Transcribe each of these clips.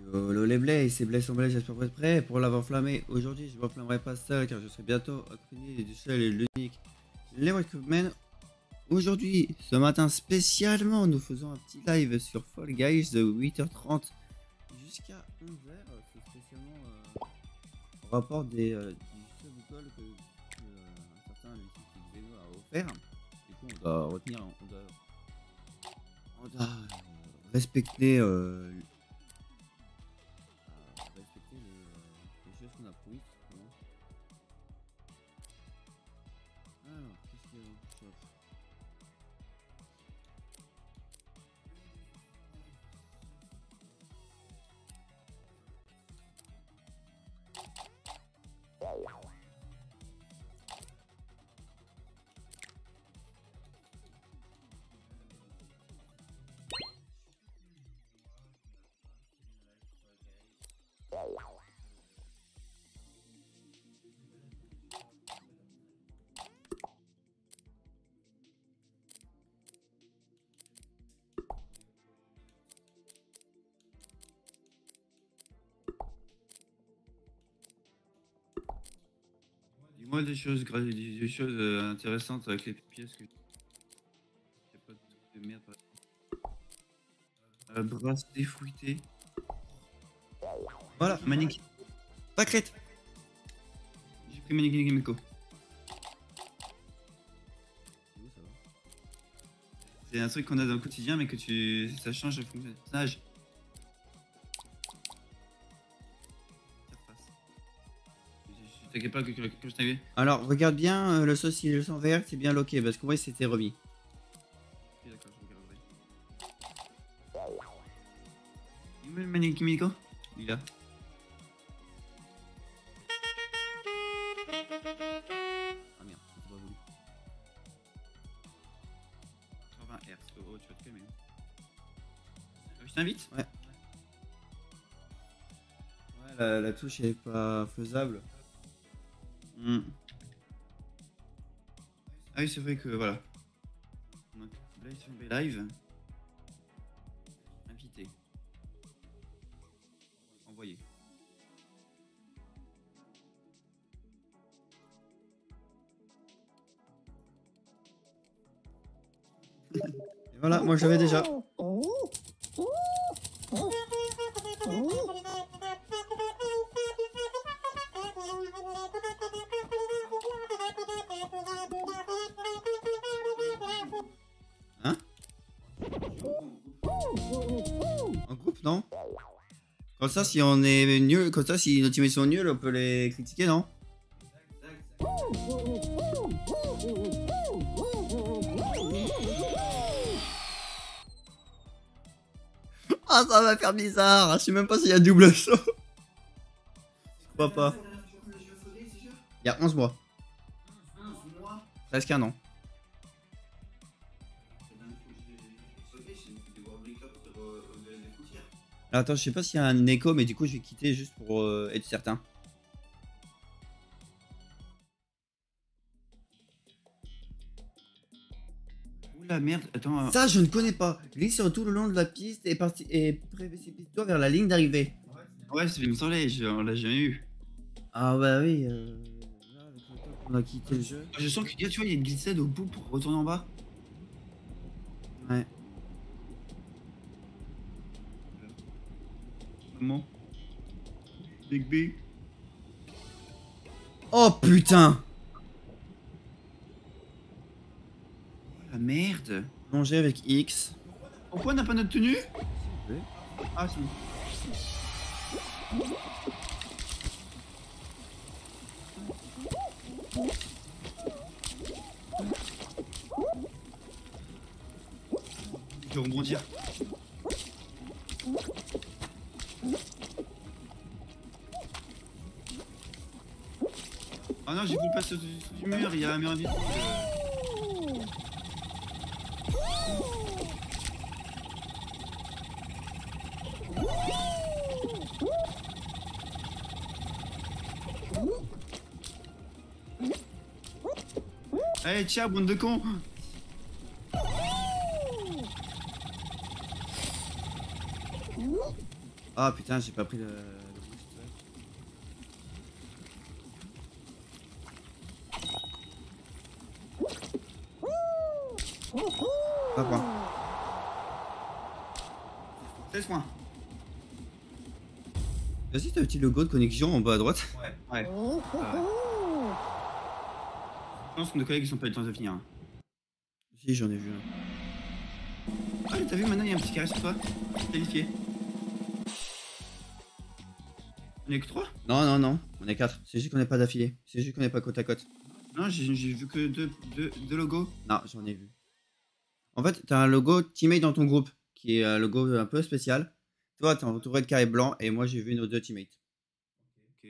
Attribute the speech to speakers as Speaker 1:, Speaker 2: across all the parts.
Speaker 1: Yo les Blaze, c'est Blaze en Blaze, j'espère que vous êtes prêts pour l'avoir flammé. Aujourd'hui, je ne m'enflammerai pas seul car je serai bientôt accompagné du seul et l'unique les Walkman. Aujourd'hui, ce matin spécialement, nous faisons un petit live sur Fall Guys de 8h30 jusqu'à 11h. C'est spécialement au rapport du sub-call que un certain Lucie a offert. Du coup, on doit retenir, on doit respecter les choses qu'on a promis. Alors, qu'est-ce qu'il y a dans le shop? Dis-moi des choses intéressantes avec les pièces que j'ai pas de merde. Bracelet fruité. Voilà, Manic. Pâquerette. J'ai pris Manic Miko. C'est un truc qu'on a dans le quotidien, mais que ça change le fonction du personnage. T'inquiète pas que je t'avais. Alors, regarde bien le sauce, le sang vert, c'est bien loqué parce que ouais, c'était remis. Ok, d'accord, je regarderai. Il me le Manic Miko? Il est là. Ah merde, c'est pas voulu. 80 Hz. Oh, tu vas te calmer. Je t'invite? Ouais. Ouais, la touche est pas faisable. Ah oui, c'est vrai que voilà. Donc, Blaze live. Invité. Envoyé. Et voilà, moi j'avais déjà. Hein? En groupe, non? Comme ça, si on est nul, comme ça, si nos teammates sont nuls, on peut les critiquer, non? Ah, ça va faire bizarre. Je sais même pas s'il y a double saut. Je crois pas. Il y a 11 mois. Presque un an. Alors, attends, je sais pas s'il y a un écho, mais du coup, je vais quitter juste pour être certain. Oula merde, attends. Ça, je ne connais pas. Glisse sur tout le long de la piste et précipite-toi vers la ligne d'arrivée. Ouais, ça fait me semblait, on l'a jamais eu. Ah, bah oui. Là, avec le temps qu'on a quitté le jeu. Je sens que tu vois, il y a une glissade au bout pour retourner en bas. Ouais. Comment? Big B. Oh putain! La merde! Plonger avec X. Pourquoi on n'a pas notre tenue? Oui. Ah, c'est bon. Je vais rebondir. Ah non, j'ai voulu passer du mur, il y a un mur invisible. Allez, tiens, bande de cons! Ah putain, j'ai pas pris le boost. Pas point. 16 points. Vas-y, t'as un petit logo de connexion en bas à droite. Ouais. Je pense que nos collègues ils sont pas eu le temps de finir. Si, j'en ai vu un. Ah, t'as vu maintenant il y a un petit carré sur toi. Qualifié. On est que 3? Non, on est 4. C'est juste qu'on n'est pas d'affilée. C'est juste qu'on n'est pas côte à côte. Non, j'ai vu que deux logos. Non, j'en ai vu. En fait, t'as un logo teammate dans ton groupe, qui est un logo un peu spécial. Toi, t'es entouré de carrés blancs, et moi j'ai vu nos deux teammates. Ok.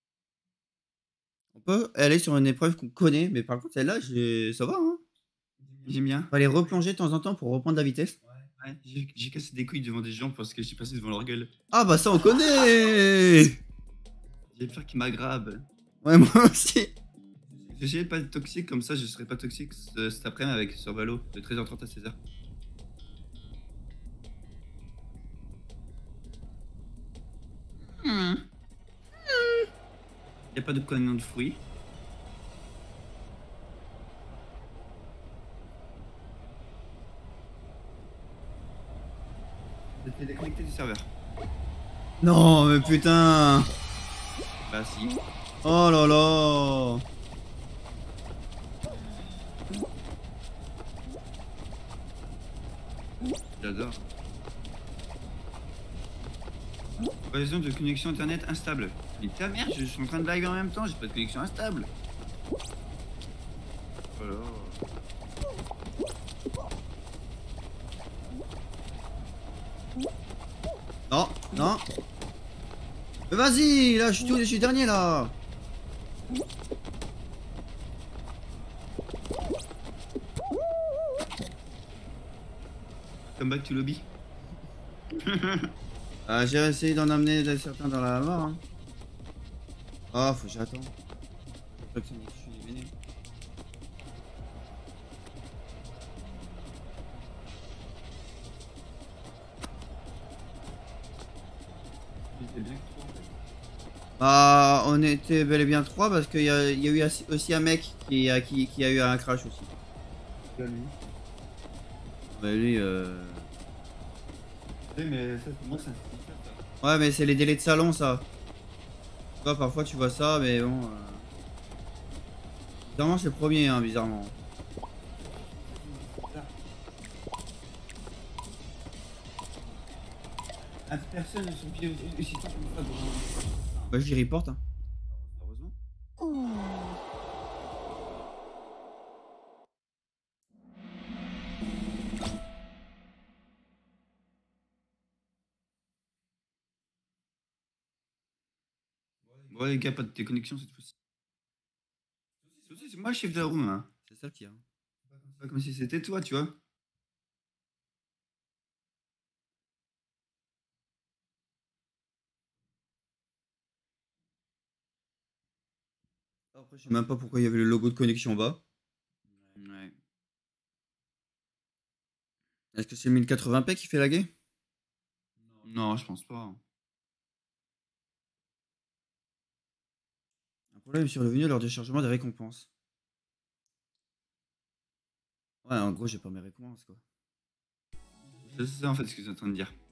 Speaker 1: On peut aller sur une épreuve qu'on connaît, mais par contre celle-là, ça va, hein. J'aime bien. Faut aller replonger de temps en temps pour reprendre la vitesse. Ouais, j'ai cassé des couilles devant des gens parce que j'ai passé devant leur gueule. Ah bah ça on connaît. J'ai peur qu'ils m'aggravent. Ouais, moi aussi. J'essayais de pas être toxique, comme ça je serais pas toxique cet après-midi avec sur Valo de 13h30 à 16h. Y'a pas de camion de fruits. T'es déconnecté du serveur. Non mais putain. Bah si. Oh là là. J'adore. Raison de connexion internet instable. Mais ta merde, je suis en train de live en même temps, j'ai pas de connexion instable. Voilà. Non, non. Mais vas-y, là, je suis dernier là. Come back to lobby. J'ai essayé d'en amener certains dans la mort. Hein. Oh, faut que j'attends. Je suis éliminé. Bah, on était bel et bien 3 parce qu'il y a eu aussi un mec qui a eu un crash aussi. Bah lui Oui mais ça pour moi c'est un... Ouais mais c'est les délais de salon ça. Tu vois parfois tu vois ça mais bon bizarrement c'est le premier hein bizarrement. Personne ne sont pieds aussi tôt comme ça. Bah je les reporte hein. Heureusement. Bon les gars, pas de déconnexion cette fois-ci. C'est moi le chef de la room hein. C'est ça le pire. C'est pas comme si c'était toi, tu vois. Après je sais même pas pourquoi il y avait le logo de connexion en bas. Ouais. Est-ce que c'est le 1080p qui fait laguer? Non, je pense pas. Un problème survenu lors du chargement des récompenses. Ouais, en gros, j'ai pas mes récompenses, quoi. C'est ça, en fait, ce que tu es en train de dire.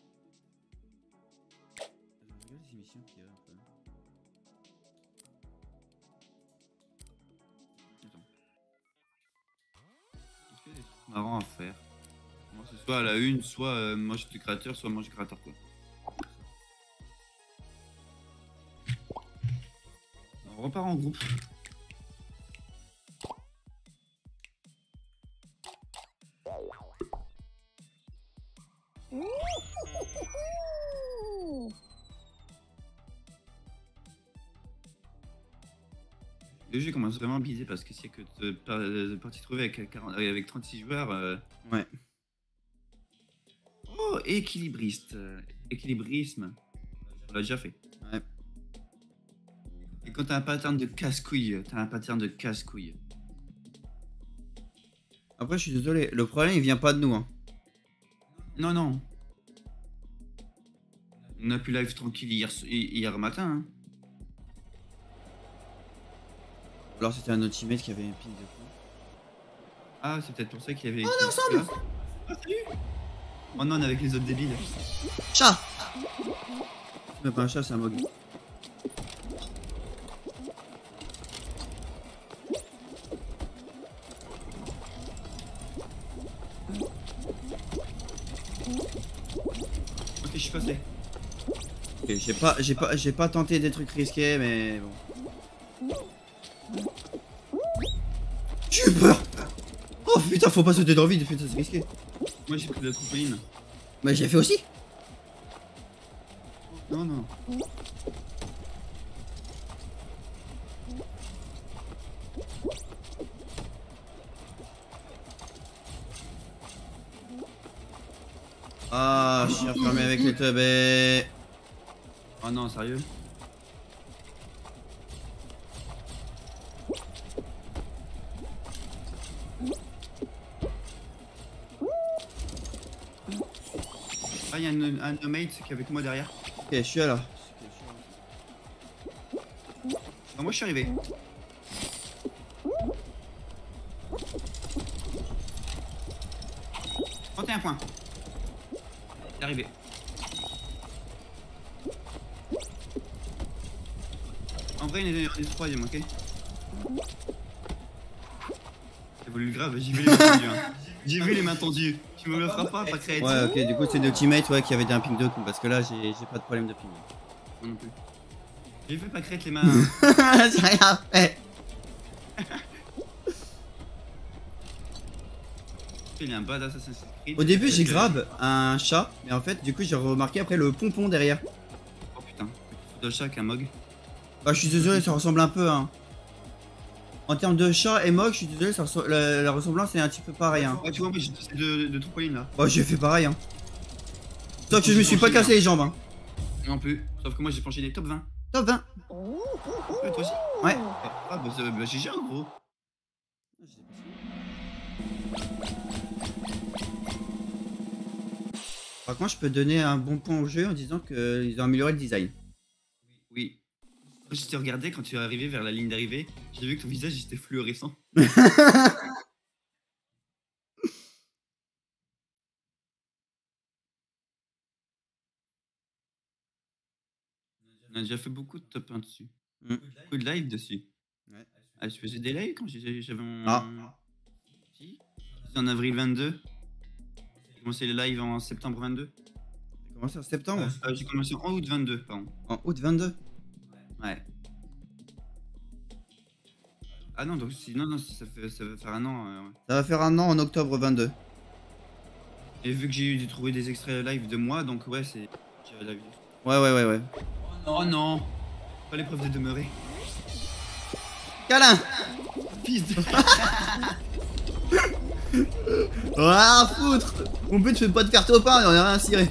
Speaker 1: Je regarde les émissions qu'il y a un peu. Attends. Est-ce qu'il y a des trucs marrants à faire? Moi, c'est soit à la une, soit moi je suis créateur, soit moi je suis créateur, quoi. On repart en groupe. Le jeu commence vraiment à biaiser parce que s'il y a que de parties trouvées avec 36 joueurs. Ouais. Oh, équilibriste. Équilibrisme. On l'a déjà fait. Ouais. Et quand t'as un pattern de casse-couille, Après, je suis désolé, le problème il vient pas de nous. Hein. Non, non. On a pu live tranquille hier matin. Hein. Alors c'était un autre teammate qui avait un ping de fou. Ah, c'est peut-être pour ça qu'il y avait.
Speaker 2: On est ensemble.
Speaker 1: Ah, salut. Oh non, on est avec les autres débiles.
Speaker 2: Chat.
Speaker 1: C'est pas un chat, c'est un mog. Ok, je suis passé. Ok, j'ai pas tenté des trucs risqués, mais bon. J'ai eu peur. Oh putain, faut pas sauter dans le vide, putain, c'est risqué. Moi j'ai pris de la trampoline.
Speaker 2: Mais j'ai fait aussi.
Speaker 1: Non, non. Ah, je suis enfermé avec les teubés. Oh non, sérieux? Ah, il y a un no-mate qui est avec moi derrière. Ok, je suis là. Non, moi je suis arrivé. Un point. Il est arrivé. En vrai, il est troisième, ok? J'ai voulu le grave, j'ai vu les mains tendues. Hein. J'ai vu les mains tendues. Tu me le feras pas crête. Ouais, ok, du coup, c'est deux teammates ouais, qui avaient un ping de coup. Parce que là, j'ai pas de problème de ping. Moi non plus. J'ai vu pas crête les mains.
Speaker 2: J'ai rien fait.
Speaker 1: Il y a un bad Assassin's Creed.
Speaker 2: Au début, j'ai grab un chat, mais en fait, du coup, j'ai remarqué après le pompon derrière.
Speaker 1: Oh putain, c'est de chat avec un mog.
Speaker 2: Bah, je suis désolé, ça ressemble un peu, hein. En termes de chat et mog, je suis désolé, la ressemblance est un petit peu pareil, hein.
Speaker 1: Ouais, tu vois, moi j'ai de trampoline là.
Speaker 2: Ouais, j'ai fait pareil, hein. Sauf que je me suis pas cassé les jambes, hein.
Speaker 1: Non plus, sauf que moi j'ai penché des top 20.
Speaker 2: Top 20.
Speaker 1: Ouais, toi aussi?
Speaker 2: Ouais.
Speaker 1: Ah, bah GG en gros.
Speaker 2: Par contre, je peux donner un bon point au jeu en disant qu'ils ont amélioré le design.
Speaker 1: Oui. Je t'ai regardé quand tu es arrivé vers la ligne d'arrivée, j'ai vu que ton visage était fluorescent. On a déjà fait beaucoup de top 1 dessus. Beaucoup de live dessus. Ouais. Ah, je faisais des lives quand j'avais mon...
Speaker 2: Ah.
Speaker 1: Si. C'est en avril 22. J'ai commencé les lives en septembre 22.
Speaker 2: J'ai commencé en septembre.
Speaker 1: J'ai commencé en août 22, pardon.
Speaker 2: En août 22.
Speaker 1: Ouais. Ah non, donc si, non, ça va faire un an.
Speaker 2: Ça va faire un an en octobre 22.
Speaker 1: Et vu que j'ai trouvé des extraits live de moi, donc ouais, c'est...
Speaker 2: Ouais.
Speaker 1: Oh non, pas l'épreuve de demeurer.
Speaker 2: Câlin.
Speaker 1: Fils de...
Speaker 2: Ah, foutre. Mon but, c'est pas de faire topin, on a rien à cirer.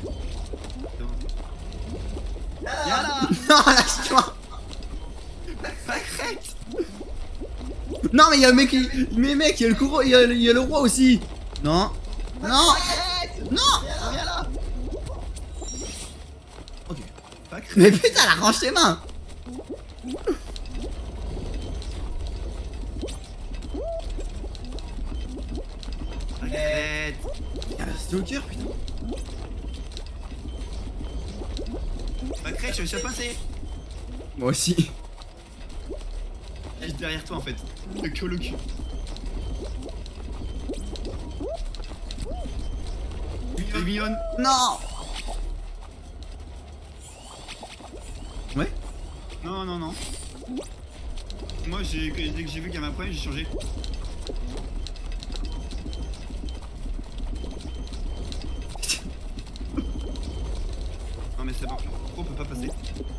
Speaker 1: Yala.
Speaker 2: Non, lâche-toi.
Speaker 1: Pas crête.
Speaker 2: Non, mais il y a le mec, mais mec, il y a le courroux, il y a le roi aussi. Non. Non. Non.
Speaker 1: Viens là. Ok. Pas crête.
Speaker 2: Mais putain, elle arrange ses mains.
Speaker 1: Arrête.
Speaker 2: Il y a un stalker, putain.
Speaker 1: Pas crête, je suis passé.
Speaker 2: Moi aussi.
Speaker 1: Je suis derrière toi en fait. Le cul au cul. Mignonne.
Speaker 2: Non. Ouais.
Speaker 1: Non. Moi, dès que j'ai vu qu'il y avait un point, j'ai changé. Non mais c'est bon, on peut pas passer.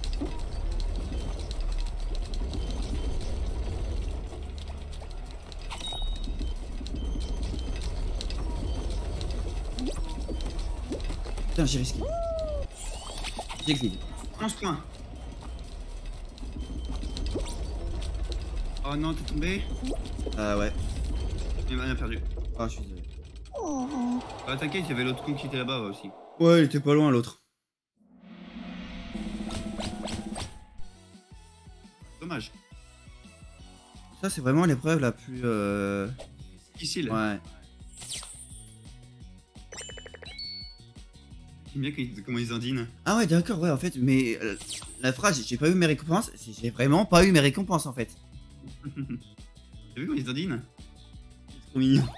Speaker 2: Putain, j'ai risqué. J'ai grillé.
Speaker 1: 11 points. Oh non, t'es tombé.
Speaker 2: Ah ouais.
Speaker 1: On a perdu.
Speaker 2: Ah, je suis désolé.
Speaker 1: Ah, t'inquiète, il y avait l'autre con qui était là-bas aussi.
Speaker 2: Ouais, il était pas loin l'autre.
Speaker 3: dommage.
Speaker 1: Ça, c'est vraiment l'épreuve la plus.
Speaker 3: Difficile.
Speaker 1: Ouais.
Speaker 3: J'aime bien comment ils ondinent.
Speaker 1: Ah ouais, d'accord, ouais, en fait, mais la phrase, j'ai pas eu mes récompenses, j'ai vraiment pas eu mes récompenses en fait.
Speaker 3: T'as vu comment ils ondinent?
Speaker 1: C'est trop mignon.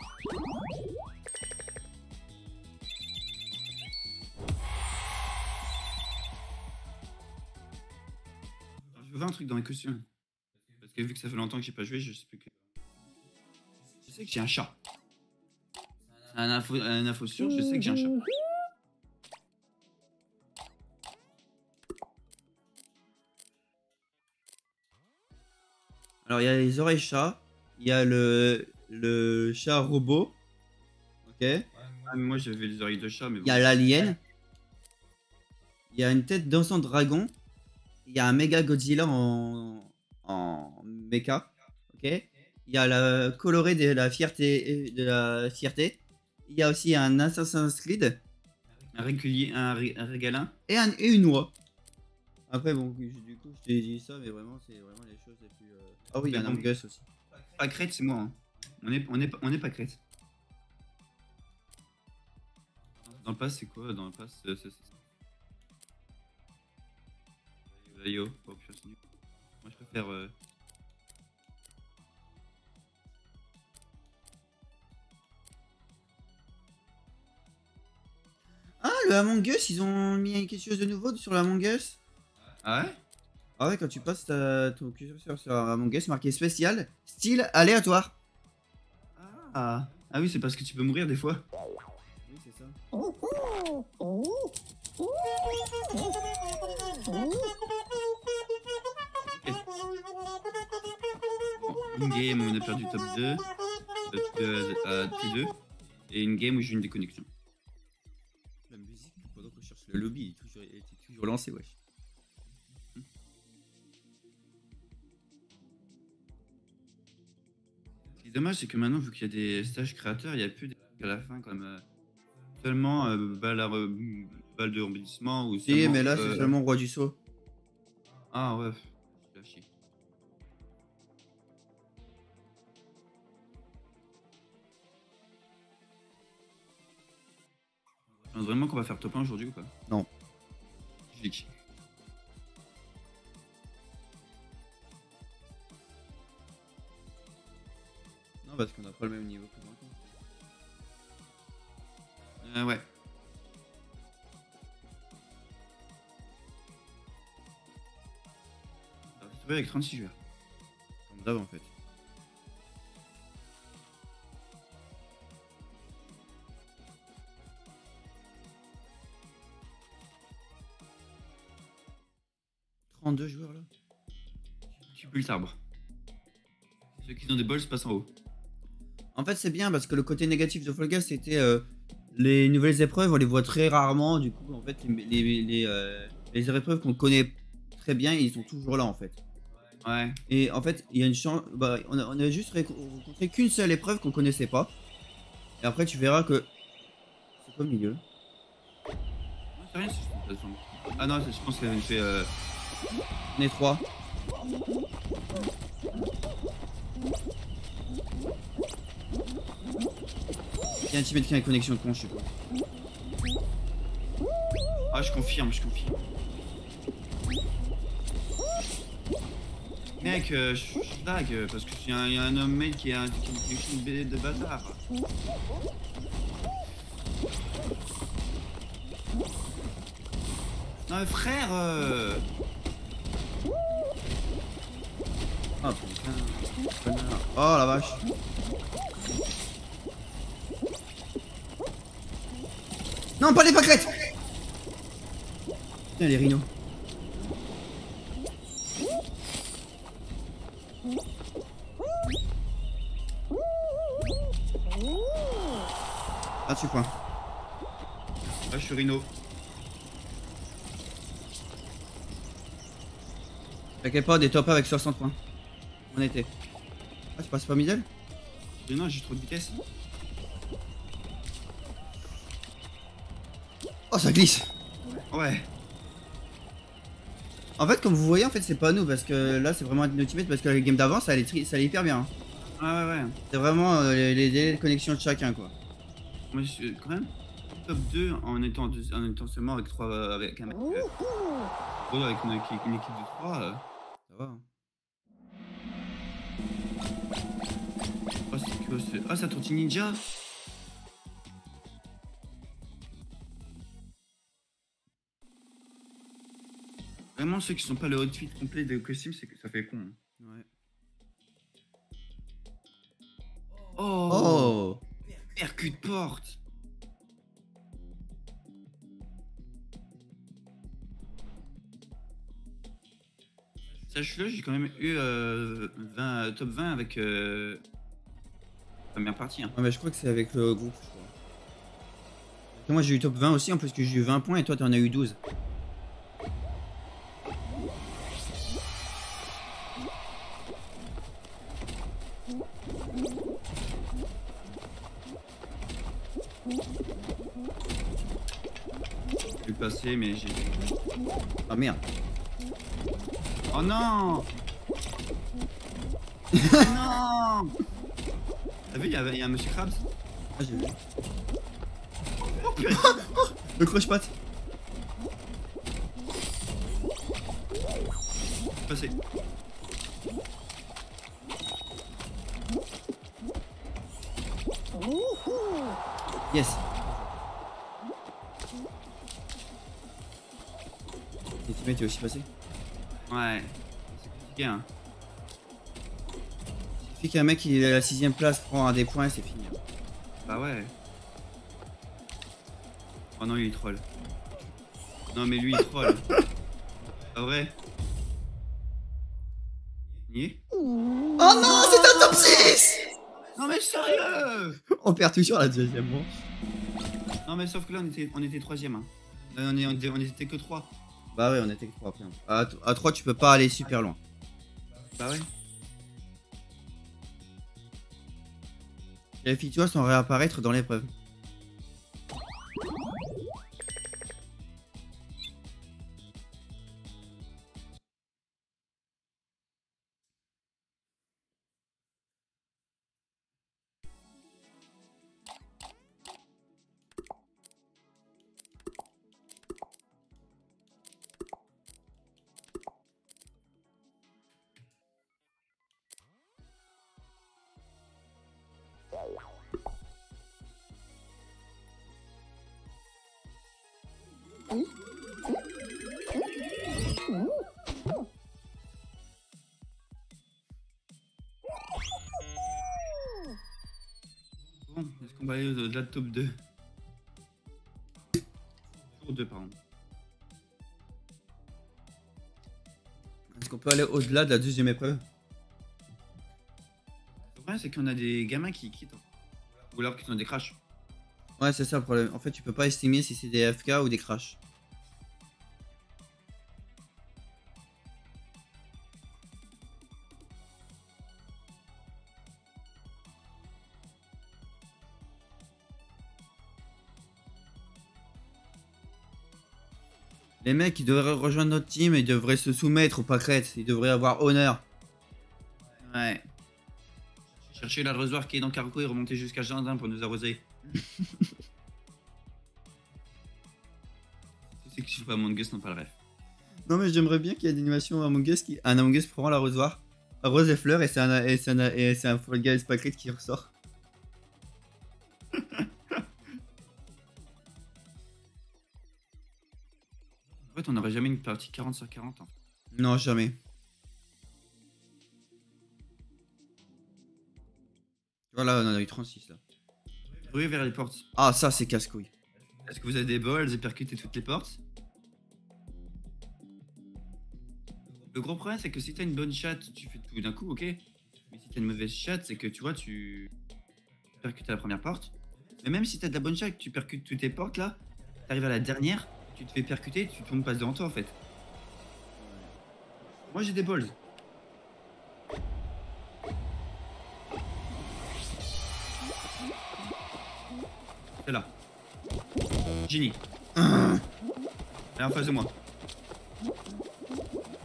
Speaker 3: Je veux voir un truc dans les costumes. Parce que vu que ça fait longtemps que j'ai pas joué, je sais plus que. Je sais que j'ai un chat. C'est un info sûr, je sais que j'ai un chat.
Speaker 1: Alors, il y a les oreilles chat, il y a le chat robot, ok.
Speaker 3: Ah, mais moi j'avais les oreilles de chat, mais bon.
Speaker 1: Il y a l'alien, il y a une tête dansant dragon, il y a un méga Godzilla en mecha, ok. Il y a la colorée de la fierté, il y a aussi un Assassin's Creed
Speaker 3: Un régulier, un régalin.
Speaker 1: et une oie. Après, bon, du coup, je t'ai dit ça, mais vraiment, c'est vraiment les choses les plus. Ah oui, il y a un
Speaker 3: Mais bon.
Speaker 1: Among Us aussi.
Speaker 3: Pas crête, c'est moi. Hein. On est pas crête. Dans le pass, c'est quoi? Dans le pass, Yo, oh, putain, c'est nul. Moi, je préfère.
Speaker 1: Ah, le Among Us, ils ont mis quelque chose de nouveau sur l'Among Us.
Speaker 3: Ah ouais?
Speaker 1: Ah ouais, quand tu passes ton curseur sur Among Us, marqué spécial, style aléatoire.
Speaker 3: Ah oui, c'est parce que tu peux mourir des fois.
Speaker 1: Oui, c'est ça.
Speaker 3: Une game où on a perdu top 2, T2, et une game où j'ai une déconnexion.
Speaker 1: La musique, pendant qu'on cherche le lobby, elle était toujours lancée, wesh.
Speaker 3: Ce qui est dommage, c'est que maintenant, vu qu'il y a des stages créateurs, il n'y a plus des trucs à la fin comme seulement balle de rebondissement ou
Speaker 1: Si, mais là, c'est seulement roi du saut.
Speaker 3: Ah ouais, c'est à chier. Tu penses vraiment qu'on va faire top 1 aujourd'hui ou pas?
Speaker 1: Non.
Speaker 3: Je leak.
Speaker 1: Non, parce qu'on n'a pas le même niveau que maintenant.
Speaker 3: Ouais. Alors, j'ai trouvé avec 36 joueurs.
Speaker 1: Comme d'hab, en fait. « 32 joueurs là.
Speaker 3: Tu peux le arbre. Ceux qui ont des balls passent en haut.
Speaker 1: En fait, c'est bien parce que le côté négatif de Fall Guys, c'était les nouvelles épreuves, on les voit très rarement. Du coup, en fait, les épreuves qu'on connaît très bien, ils sont toujours là en fait.
Speaker 3: Ouais.
Speaker 1: Et en fait, il y a une chance. Bah, on a juste rencontré qu'une seule épreuve qu'on connaissait pas. Et après, tu verras que. C'est quoi le milieu?
Speaker 3: Non, c'est rien, c'est juste une plateforme. Ah non, je pense qu'elle avait fait.
Speaker 1: On est 3. Il y a un teammate qui a une connexion con, je sais pas.
Speaker 3: Ah, je confirme. Mec, je lag parce que il y a un homme mail qui a une BD de bâtard. Non mais frère
Speaker 1: Ah putain. Connard. Oh la vache. Non, pas les pâquerettes. Putain, les rhinos. Ah, tu points.
Speaker 3: Ah, je suis Rhino.
Speaker 1: T'inquiète pas, des top avec 60 points. On était. Ah, tu passes pas middle?
Speaker 3: Mais non, j'ai trop de vitesse.
Speaker 1: Oh, ça glisse.
Speaker 3: Ouais.
Speaker 1: En fait, comme vous voyez, en fait, c'est pas nous parce que là, c'est vraiment notre teammate parce que la game d'avant, ça allait hyper bien. Hein.
Speaker 3: Ah ouais, ouais.
Speaker 1: C'est vraiment les délais de connexion de chacun, quoi.
Speaker 3: Moi, je suis quand même top 2 en étant seulement avec 3 avec un mec. Avec une équipe de 3.
Speaker 1: Ça va. Hein.
Speaker 3: Oh, c'est que c'est. Ah, ça Tortue Ninja. Vraiment, ceux qui sont pas le outfit complet de costume, c'est que ça fait con. Hein.
Speaker 1: Ouais.
Speaker 3: Oh,
Speaker 1: Oh.
Speaker 3: percute porte. Sache-le, j'ai quand même eu top 20 avec première partie. Hein.
Speaker 1: Ouais, mais je crois que c'est avec le groupe, je crois. Parce que moi, j'ai eu top 20 aussi, en plus que j'ai eu 20 points et toi, t'en as eu 12.
Speaker 3: J'ai pu passer, mais j'ai.
Speaker 1: Ah merde.
Speaker 3: Oh non. Non. T'as vu, il y a un monsieur Krabs.
Speaker 1: Ah, j'ai vu.
Speaker 3: Oh putain.
Speaker 1: Le croche-patte.
Speaker 3: Passé.
Speaker 1: Yes. Et teammates est aussi passé.
Speaker 3: Ouais. C'est compliqué, hein.
Speaker 1: Il suffit qu'un mec qui est à la 6ème place prend un des points et c'est fini.
Speaker 3: Bah ouais. Oh non, il est troll. Non, mais lui, il troll. Pas vrai? Nier?
Speaker 1: Oh non, c'est un top 6.
Speaker 3: Non, mais sérieux?
Speaker 1: On perd toujours la deuxième manche.
Speaker 3: Non, mais sauf que là, on était troisième. Hein. On était que 3.
Speaker 1: Bah ouais, on était que 3 après. À 3, tu peux pas aller super loin.
Speaker 3: Bah ouais.
Speaker 1: Les filles, tu vois, sont réapparaître dans l'épreuve.
Speaker 3: Bon, est-ce qu'on va aller au-delà de top 2? Tour 2, pardon.
Speaker 1: Est-ce qu'on peut aller au-delà de la deuxième épreuve?
Speaker 3: Le problème, c'est qu'on a des gamins qui quittent. Ou alors qui sont des crashs.
Speaker 1: Ouais, c'est ça le problème. En fait, tu peux pas estimer si c'est des FK ou des crashs. Les mecs, ils devraient rejoindre notre team et ils devraient se soumettre aux pâquerettes. Ils devraient avoir honneur.
Speaker 3: Ouais. Chercher l'arrosoir qui est dans Carco et remonter jusqu'à Jardin pour nous arroser. C'est que je joue pas Among Us, non pas le rêve.
Speaker 1: Non, mais j'aimerais bien qu'il y ait une animation Among Us qui. Un Among Us prend l'arrosoir, arrose les fleurs et c'est un Fall Guys pâquerette qui ressort.
Speaker 3: En fait, on n'aurait jamais une partie 40 sur 40. Hein.
Speaker 1: Non, jamais. Voilà, on en a eu 36 là.
Speaker 3: Oui, vers les portes.
Speaker 1: Ah, ça, c'est casse-couille.
Speaker 3: Est-ce que vous avez des balls et percuté toutes les portes? Le gros problème, c'est que si t'as une bonne chatte, tu fais tout d'un coup, ok. Mais si t'as une mauvaise chatte, c'est que tu vois, tu percutes à la première porte. Mais même si t'as de la bonne chatte, tu percutes toutes tes portes là, t'arrives à la dernière, tu te fais percuter, tout le monde passe devant toi en fait. Moi j'ai des balls. C'est là. Génie. Elle est en face de moi.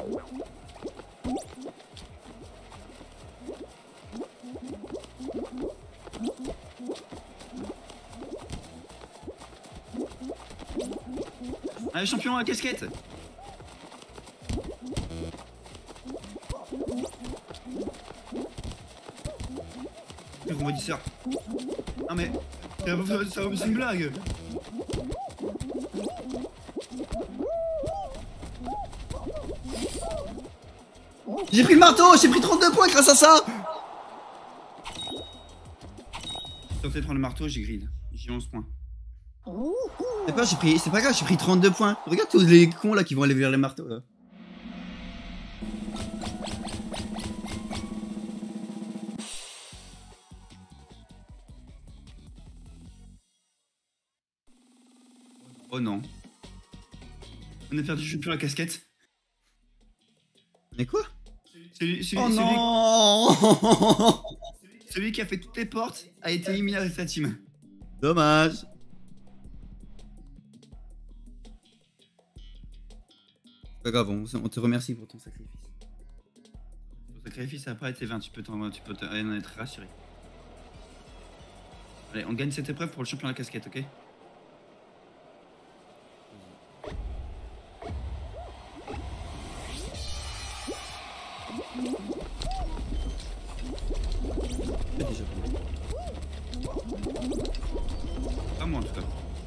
Speaker 3: Allez, champion à casquette. Le rebondisseur. Non mais... c'est une blague.
Speaker 2: J'ai pris le marteau, j'ai pris 32 points grâce à ça.
Speaker 3: J'ai tenté de prendre le marteau, j'ai grid. J'ai 11 points.
Speaker 2: C'est pas grave, j'ai pris 32 points. Regarde tous les cons là qui vont aller vers les marteaux là.
Speaker 3: Oh non. On a perdu, je suis plus la casquette.
Speaker 2: Mais quoi?
Speaker 3: Celui,
Speaker 2: Oh non.
Speaker 3: celui qui a fait toutes les portes a été éliminé avec sa team.
Speaker 2: Dommage. C'est pas grave, on te remercie pour ton sacrifice.
Speaker 3: Ton sacrifice n'a pas été vain, tu peux en être rassuré. Allez, on gagne cette épreuve pour le champion à la casquette, ok? Pas moi en tout cas.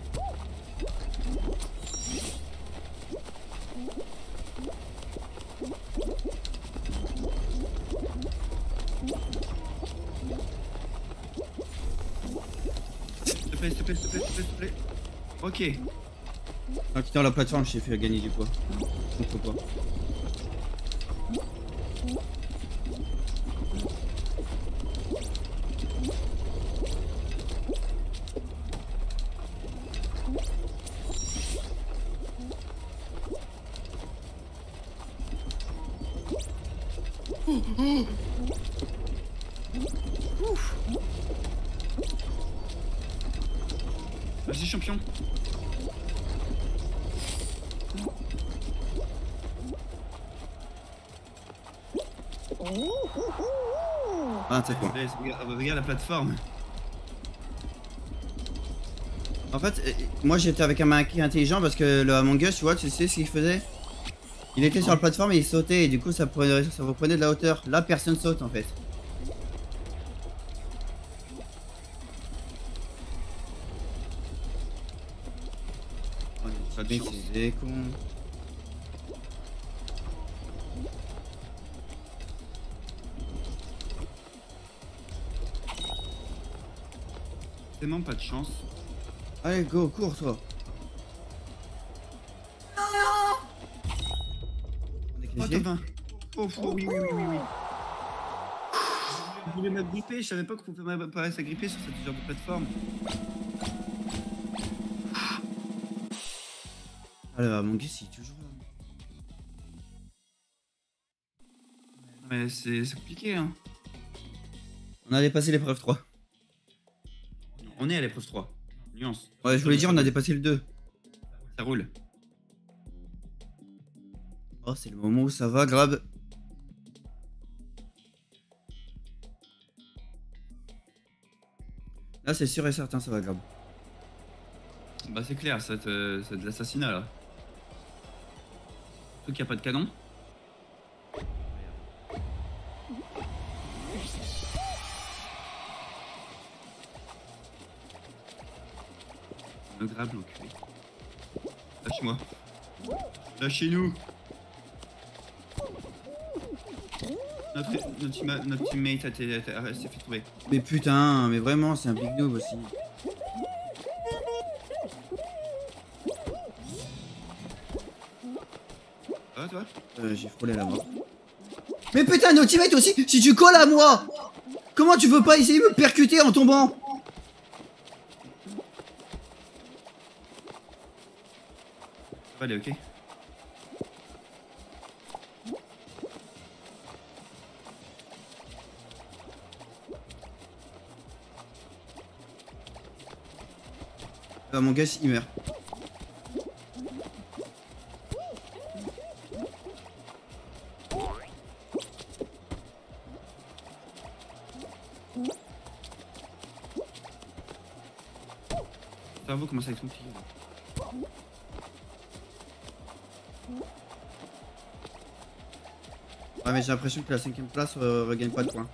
Speaker 3: S'il te plaît. Ok.
Speaker 2: En quittant la plateforme, j'ai fait gagner du poids. Contrepoids.
Speaker 3: Vas-y champion.
Speaker 2: Ah, c'est quoi?
Speaker 3: Regarde la plateforme.
Speaker 2: En fait, moi j'étais avec un mec intelligent parce que le Among Us, tu vois, tu sais ce qu'il faisait? Il était sur la plateforme et il sautait et du coup ça reprenait de la hauteur. Là personne saute en fait.
Speaker 3: Oh, pas de
Speaker 2: Mais
Speaker 3: chance.
Speaker 2: c'est des cons.
Speaker 3: Tellement pas de chance.
Speaker 2: Allez go, cours toi. On est
Speaker 3: Oh,
Speaker 2: qualifié.
Speaker 3: top 20. Oh, oui. Je voulais m'agripper, je savais pas qu'on pouvait pas s'agripper sur cette genre de plateforme.
Speaker 2: Ah là, Among Us il est toujours là.
Speaker 3: Mais c'est compliqué, hein.
Speaker 2: On a dépassé l'épreuve 3.
Speaker 3: On est à l'épreuve 3. Nuance.
Speaker 2: Ouais, je voulais dire on a dépassé le 2.
Speaker 3: Ça roule.
Speaker 2: Oh, c'est le moment où ça va, grab. Là, c'est sûr et certain, ça va, grab.
Speaker 3: Bah c'est clair, c'est de l'assassinat là. Surtout qu'il n'y a pas de canon. Le grave l'enculé. Lâche-moi. Lâchez-nous. Notre teammate s'est fait trouver.
Speaker 2: Mais putain, mais vraiment, c'est un big noob aussi.
Speaker 3: Ça va toi?
Speaker 2: J'ai frôlé la mort. Mais putain, notre teammate aussi, si tu colles à moi, comment tu veux pas essayer de me percuter en tombant?
Speaker 3: Ça va aller, ok?
Speaker 2: Mon gars, il meurt.
Speaker 3: cerveau commence à être compliqué.
Speaker 2: Ouais, mais j'ai l'impression que la 5ème place regagne pas de points.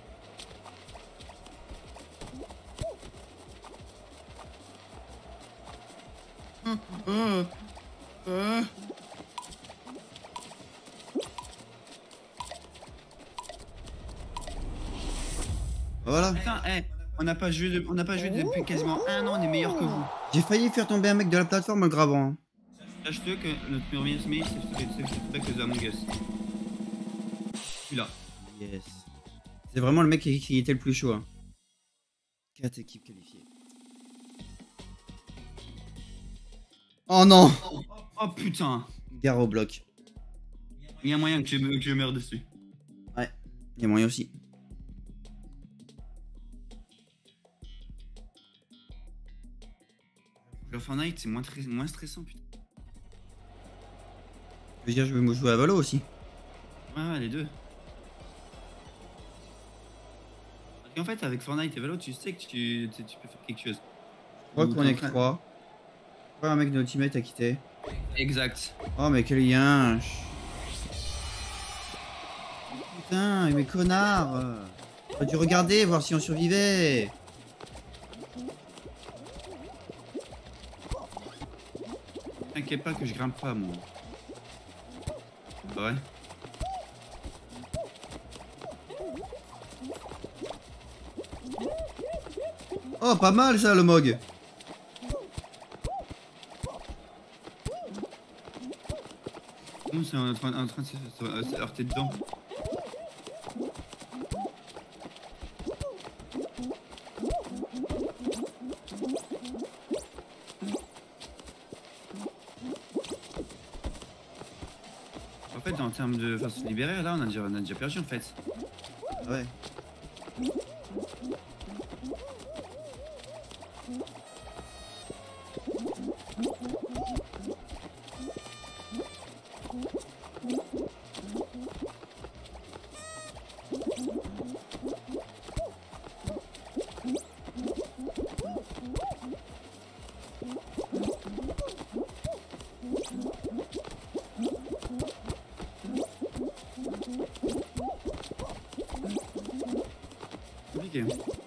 Speaker 2: Voilà.
Speaker 3: Putain, on n'a pas joué depuis quasiment un an, on est meilleur que vous.
Speaker 2: J'ai failli faire tomber un mec de la plateforme en le gravant. Hein.
Speaker 3: Sache-le que notre premier smash, c'est que The Among Us. Celui-là.
Speaker 2: Yes. C'est vraiment le mec qui était le plus chaud. Hein. 4 équipes qualifiées. Oh non!
Speaker 3: Oh putain!
Speaker 2: Gare au bloc.
Speaker 3: Il y a moyen que je meure dessus.
Speaker 2: Ouais, il y a moyen aussi.
Speaker 3: Le Fortnite, c'est moins stressant, putain.
Speaker 2: Je veux dire, je vais jouer à Valo aussi.
Speaker 3: Ouais, les deux. Parce qu'en fait, avec Fortnite et Valo, tu sais que tu peux faire quelque chose.
Speaker 2: Je crois qu'on est que 3. Je crois un mec de notre teammate a quitté.
Speaker 3: Exact.
Speaker 2: Oh, mais quel lien! Putain, mais connard! J'aurais dû regarder, voir si on survivait!
Speaker 3: T'inquiète pas que je grimpe pas, moi. Bah ouais.
Speaker 2: Oh, pas mal ça, le Mog!
Speaker 3: Nous, c'est en train de se heurter dedans. En fait, en termes de force libérée, là, on a déjà perdu en fait.
Speaker 2: Ouais.
Speaker 3: Compliqué.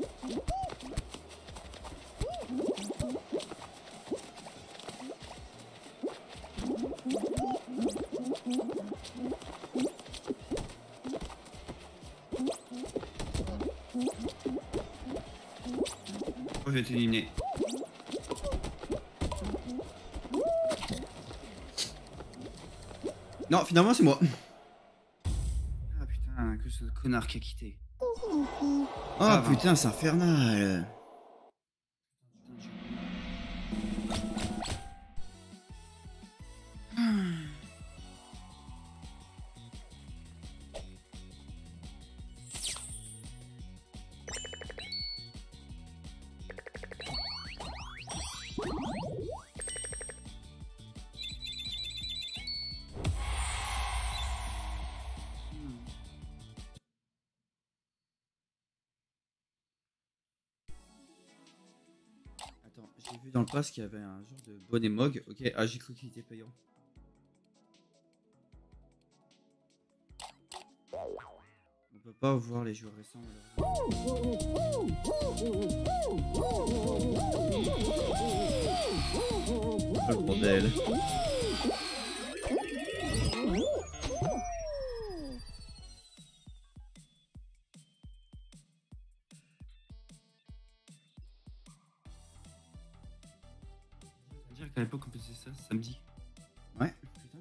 Speaker 3: Oh, j'ai été éliminé.
Speaker 2: Non, finalement, c'est moi.
Speaker 3: Ah putain, que ce connard qui a quitté.
Speaker 2: Oh
Speaker 3: Ah,
Speaker 2: putain, c'est infernal. Attends, j'ai vu dans le pass qu'il y avait un genre de bonnet Mog. Ok, ah, j'ai cru qu'il était payant. On peut pas voir les joueurs récents. Oh, le bordel.
Speaker 3: Dire qu'à l'époque on faisait ça samedi.
Speaker 2: Ouais, putain.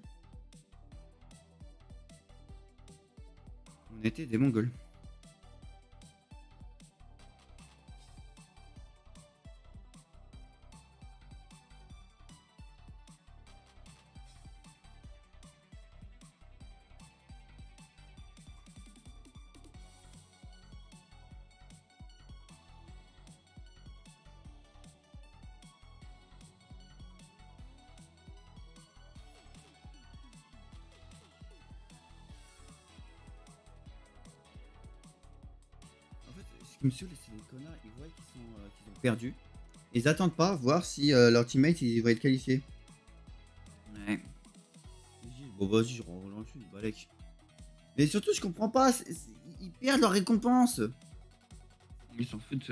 Speaker 2: On était des Mongols. Ce qui me saoule, c'est les connards, ils voient qu'ils ont perdu. ils attendent pas voir si leur teammate il va être qualifié.
Speaker 3: Ouais.
Speaker 2: Ils disent, bon vas-y, je rentre dans le sud, balèque. Mais surtout, je comprends pas, ils perdent leur récompense.
Speaker 3: Ils s'en foutent.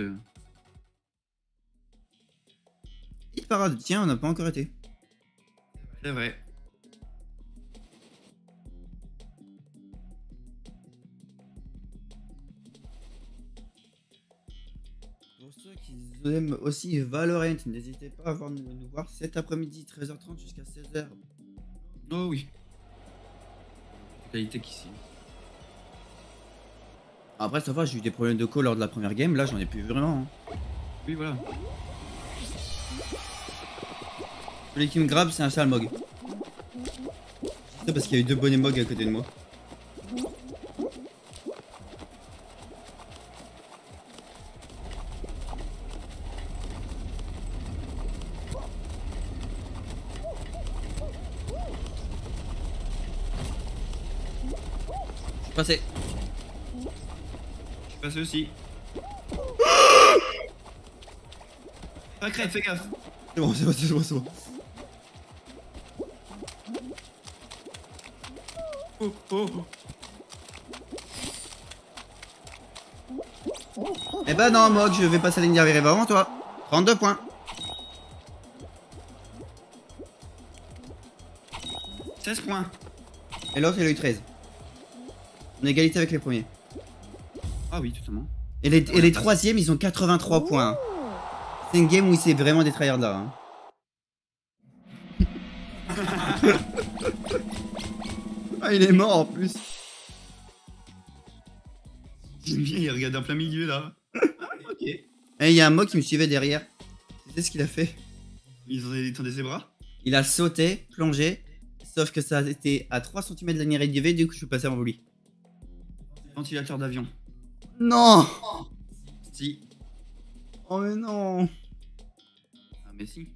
Speaker 2: Hit parade, tiens, on n'a pas encore été.
Speaker 3: C'est vrai.
Speaker 2: Pour ceux qui aiment aussi Valorant, n'hésitez pas à nous voir cet après-midi, 13h30 jusqu'à 16h.
Speaker 3: Oh oui. Qualité qu'ici.
Speaker 2: Après, ça va, j'ai eu des problèmes de call lors de la première game, là j'en ai plus vraiment. Hein.
Speaker 3: Oui, voilà.
Speaker 2: Celui qui me grabe, c'est un sale mog. C'est parce qu'il y a eu deux bonnets mog à côté de moi. Je suis passé.
Speaker 3: Je suis passé aussi. Pas crête, fais gaffe.
Speaker 2: C'est bon, c'est bon, c'est bon, c'est bon.
Speaker 3: Oh, oh, oh.
Speaker 2: Eh ben non, Mog, je vais passer la ligne d'arrivée avant toi. 32 points.
Speaker 3: « 16 points.
Speaker 2: Et l'autre, il a eu 13. On est égalité avec les premiers.
Speaker 3: Ah oui, totalement.
Speaker 2: Et les troisièmes, ils ont 83 points. C'est une game où c'est vraiment des tryhards là. Hein. Ah, il est mort en plus.
Speaker 3: J'aime bien, il regarde en plein milieu là. Ok.
Speaker 2: Et il y a un Mog qui me suivait derrière. Tu sais ce qu'il a fait?
Speaker 3: Ils ont des zébras.
Speaker 2: Il a sauté, plongé. Sauf que ça était à 3 cm de la ligne RDV, du coup je suis passé avant lui.
Speaker 3: Ventilateur d'avion.
Speaker 2: Non!
Speaker 3: Si.
Speaker 2: Oh mais non!
Speaker 3: Ah mais si.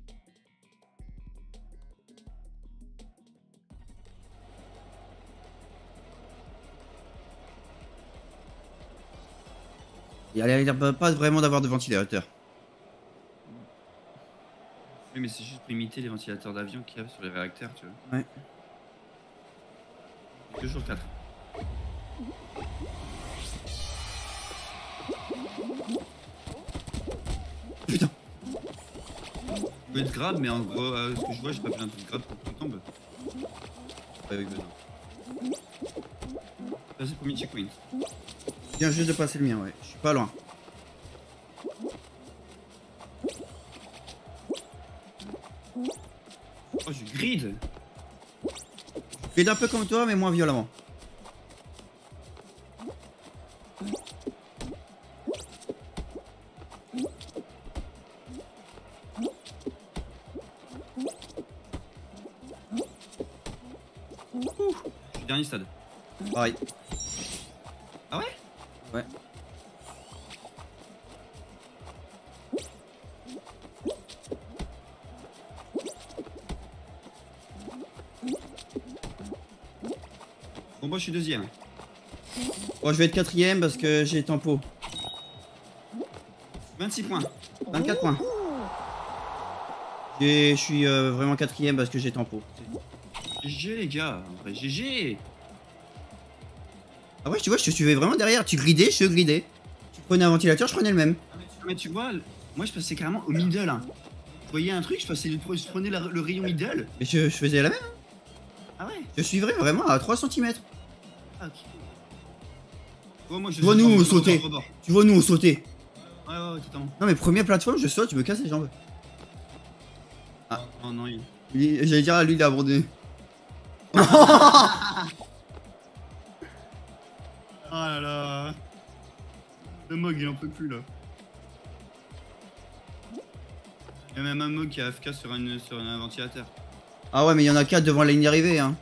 Speaker 2: Il a l'air pas vraiment d'avoir de ventilateur.
Speaker 3: Oui mais c'est juste pour imiter les ventilateurs d'avion qu'il y a sur les réacteurs, tu vois.
Speaker 2: Ouais.
Speaker 3: Toujours 4.
Speaker 2: Putain!
Speaker 3: Je peux être grab mais en gros, ce que je vois, j'ai pas plein de grab pour que tu tombes. Pas avec besoin. Ça c'est le premier checkpoint.
Speaker 2: Je viens juste de passer le mien, ouais. Je suis pas loin.
Speaker 3: Oh je grid.
Speaker 2: Je fais d'un peu comme toi, mais moins violemment.
Speaker 3: Je suis dernier stade.
Speaker 2: Pareil.
Speaker 3: Ah ouais?
Speaker 2: Ouais.
Speaker 3: Bon moi je suis deuxième.
Speaker 2: Bon, je vais être quatrième parce que j'ai tempo.
Speaker 3: 26 points.
Speaker 2: 24 points. Je suis vraiment quatrième parce que j'ai tempo.
Speaker 3: GG les gars, en vrai GG.
Speaker 2: Ah ouais, tu vois, je te suivais vraiment derrière. Tu gridais, je gridais. Tu prenais un ventilateur, je prenais le même.
Speaker 3: Mais tu vois, moi je passais carrément au middle. Hein. Je voyais un truc, je prenais le rayon middle.
Speaker 2: Mais je faisais la même.
Speaker 3: Ah ouais?
Speaker 2: Je suivrais vraiment à 3 cm.
Speaker 3: Ah ok. Oh, moi, je
Speaker 2: vois nous sauter.
Speaker 3: rebord.
Speaker 2: Tu vois, nous, on sautait.
Speaker 3: Ouais, ouais, totalement.
Speaker 2: Non, mais première plateforme, je saute, je me casse les jambes.
Speaker 3: Ah, oh non, il.
Speaker 2: J'allais dire, lui, il a abandonné.
Speaker 3: Oh là là. Le Mog, il en peut plus là. Il y a même un Mog qui a AFK sur un ventilateur.
Speaker 2: Ah ouais, mais il y en a 4 devant la ligne d'arrivée, hein.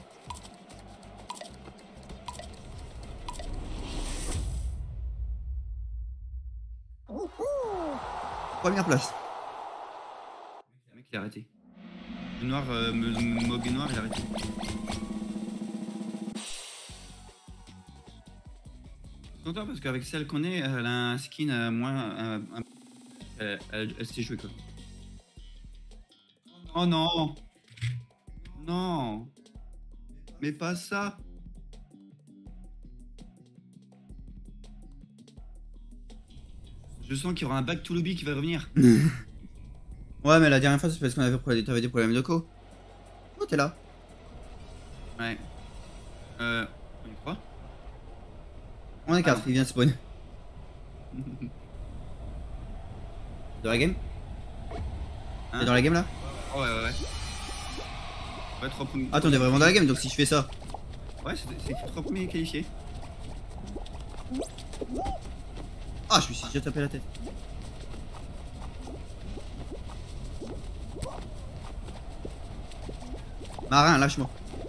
Speaker 2: Première place.
Speaker 3: Le mec, il a arrêté. Le noir, Mog noir, il a arrêté. Je suis content parce qu'avec celle qu'on est, elle a un skin moins. elle s'est jouée quoi. Oh non. Non. Mais pas ça. Je sens qu'il y aura un back to lobby qui va revenir.
Speaker 2: Ouais, mais la dernière fois, c'est parce qu'on t'avais des problèmes de co. Oh, t'es là.
Speaker 3: Ouais. On y croit.
Speaker 2: On est 4, il vient de spawn. Dans la game?
Speaker 3: Hein?
Speaker 2: T'es dans la game là?
Speaker 3: Ouais, ouais, ouais. Ouais, 3 premiers.
Speaker 2: Ah, t'es vraiment dans la game, donc si je fais ça.
Speaker 3: Ouais, c'est 3 premiers qualifiés.
Speaker 2: Ah, je me suis déjà tapé la tête. Marin, lâche-moi.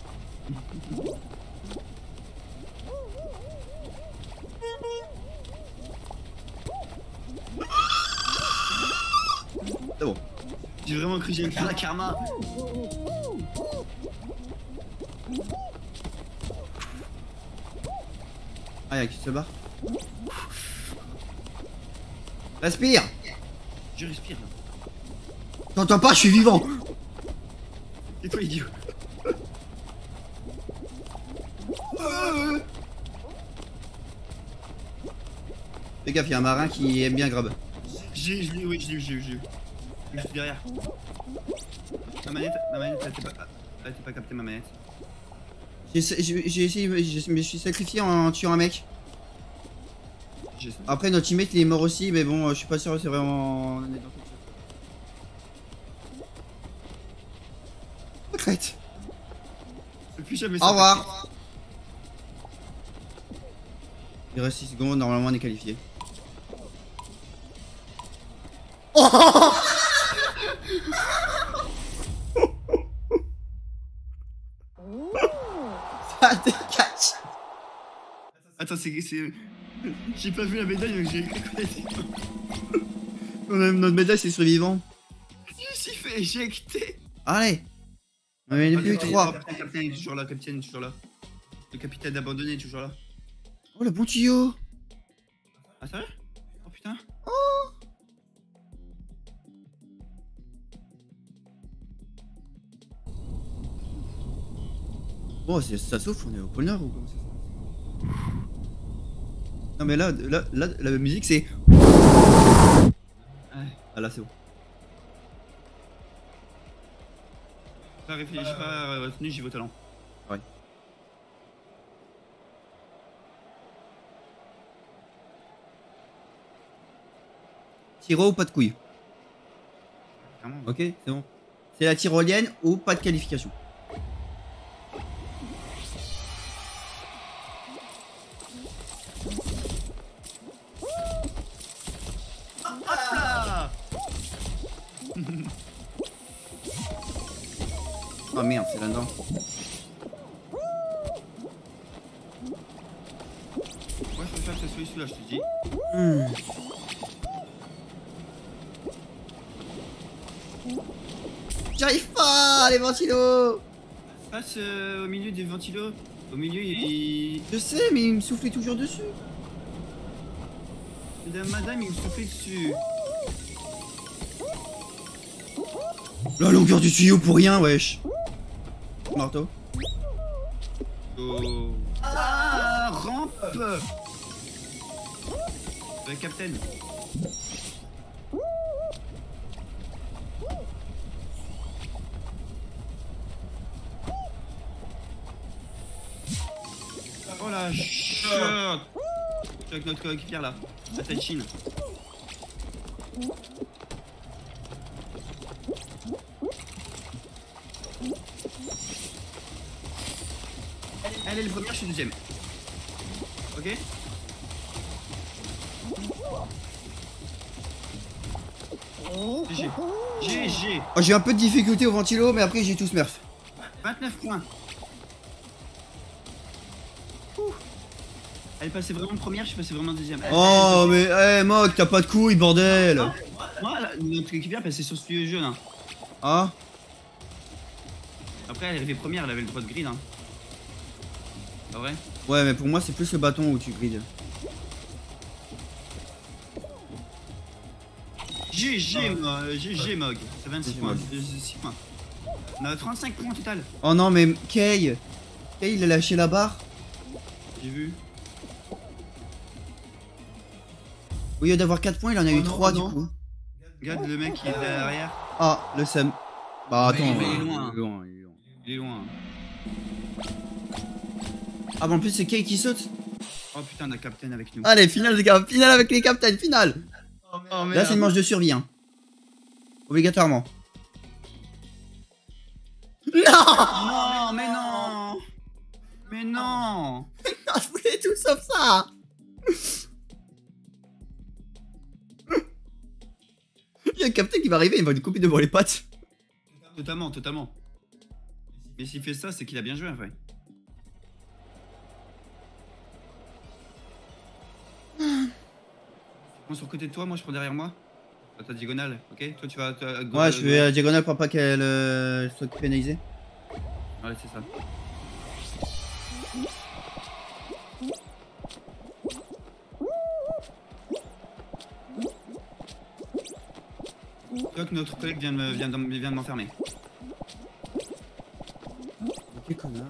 Speaker 2: C'est bon.
Speaker 3: J'ai vraiment cru que j'allais faire la karma.
Speaker 2: Ah, y'a qui se barre. Respire.
Speaker 3: Je respire là.
Speaker 2: T'entends pas, je suis vivant.
Speaker 3: Et toi, idiot.
Speaker 2: Fais gaffe, y'a un marin qui aime bien grab.
Speaker 3: Je l'ai. Je suis derrière. Ma manette, elle était pas captée, ma manette.
Speaker 2: J'ai essayé, je me suis sacrifié en tuant un mec. Après, notre teammate il est mort aussi, mais bon, je suis pas sûr, c'est vraiment. On est dans quelque chose. Arrête.
Speaker 3: Plus jamais
Speaker 2: Au revoir. Il reste 6 secondes, normalement on est qualifié. Oh ça décache.
Speaker 3: Attends, c'est. J'ai pas vu la médaille, donc j'ai cru qu'on était.
Speaker 2: Notre médaille c'est survivant.
Speaker 3: Je me suis fait éjecter.
Speaker 2: Allez. On est plus 3.
Speaker 3: Capitaine est toujours là, capitaine est toujours là. Le capitaine abandonné est toujours là.
Speaker 2: Oh le bon tuyau.
Speaker 3: Ah, sérieux? Oh putain.
Speaker 2: Bon, ça souffle, on est au pôle Nord ou comment ça se passe? Non mais là, la musique c'est...
Speaker 3: Ouais.
Speaker 2: Ah là c'est bon.
Speaker 3: J'ai pas retenu, j'y vais au talent.
Speaker 2: Ouais. Tiro ou pas de couilles?
Speaker 3: Clairement.
Speaker 2: Ok, c'est bon. C'est la tyrolienne ou pas de qualification?
Speaker 3: Ah.
Speaker 2: Oh merde, c'est là-dedans.
Speaker 3: Ouais, je préfère que ça soit celui-là, je te dis.
Speaker 2: J'arrive pas, les ventilos.
Speaker 3: Passe au milieu des ventilos. Au milieu, il.
Speaker 2: Je sais, mais il me soufflait toujours dessus.
Speaker 3: Madame, il me soufflait dessus.
Speaker 2: La longueur du tuyau pour rien, wesh. Marteau.
Speaker 3: Oh. Ah, rampe. Capitaine. Oh la choc. Avec notre coéquipière là, la tête chine. Elle est le premier, je suis deuxième. Ok. GG. GG.
Speaker 2: Oh, j'ai un peu de difficulté au ventilo, mais après j'ai tout smurf.
Speaker 3: 29 points. Ouh. Elle passait vraiment première, je suis passé vraiment deuxième.
Speaker 2: Oh, mais hey, Mock, t'as pas de couilles, bordel.
Speaker 3: Moi, notre équipière passait sur ce vieux jaune. Hein.
Speaker 2: Ah.
Speaker 3: Après, elle arrivait première, elle avait le droit de grid. Hein. Pas vrai?
Speaker 2: Ouais, mais pour moi, c'est plus le bâton où tu grides.
Speaker 3: GG Mog. C'est 26
Speaker 2: GG,
Speaker 3: points.
Speaker 2: Mog.
Speaker 3: 6 points. On a 35 points au total.
Speaker 2: Oh non, mais Kay, il a lâché la barre.
Speaker 3: J'ai vu.
Speaker 2: Au lieu d'avoir 4 points, il en a eu
Speaker 1: non,
Speaker 2: 3
Speaker 1: oh
Speaker 2: du
Speaker 1: non.
Speaker 2: coup.
Speaker 3: Regarde le mec qui est derrière.
Speaker 2: Ah, le seum. Bah attends,
Speaker 3: Mais il est loin.
Speaker 2: il est loin, il est loin.
Speaker 3: Il est loin.
Speaker 2: Ah bah en plus c'est Kay qui saute.
Speaker 3: Oh putain, on a Captain avec nous.
Speaker 2: Allez, finale les gars, finale avec les captains, finale.
Speaker 3: Oh,
Speaker 2: Là c'est une manche de survie hein. Obligatoirement. Non.
Speaker 3: Non, mais non. Mais non.
Speaker 2: Ah, je voulais tout sauf ça. Il y a un captain qui va arriver, il va lui couper devant les pattes.
Speaker 3: Totalement. Mais s'il fait ça, c'est qu'il a bien joué en vrai. Prends sur le côté de toi, moi je prends derrière moi. À ta diagonale, ok? Toi tu vas.
Speaker 2: Ouais, je vais à la diagonale pour pas qu'elle soit pénalisée.
Speaker 3: Ouais, c'est ça. Tu vois que notre collègue vient de m'enfermer.
Speaker 2: Ok, connard.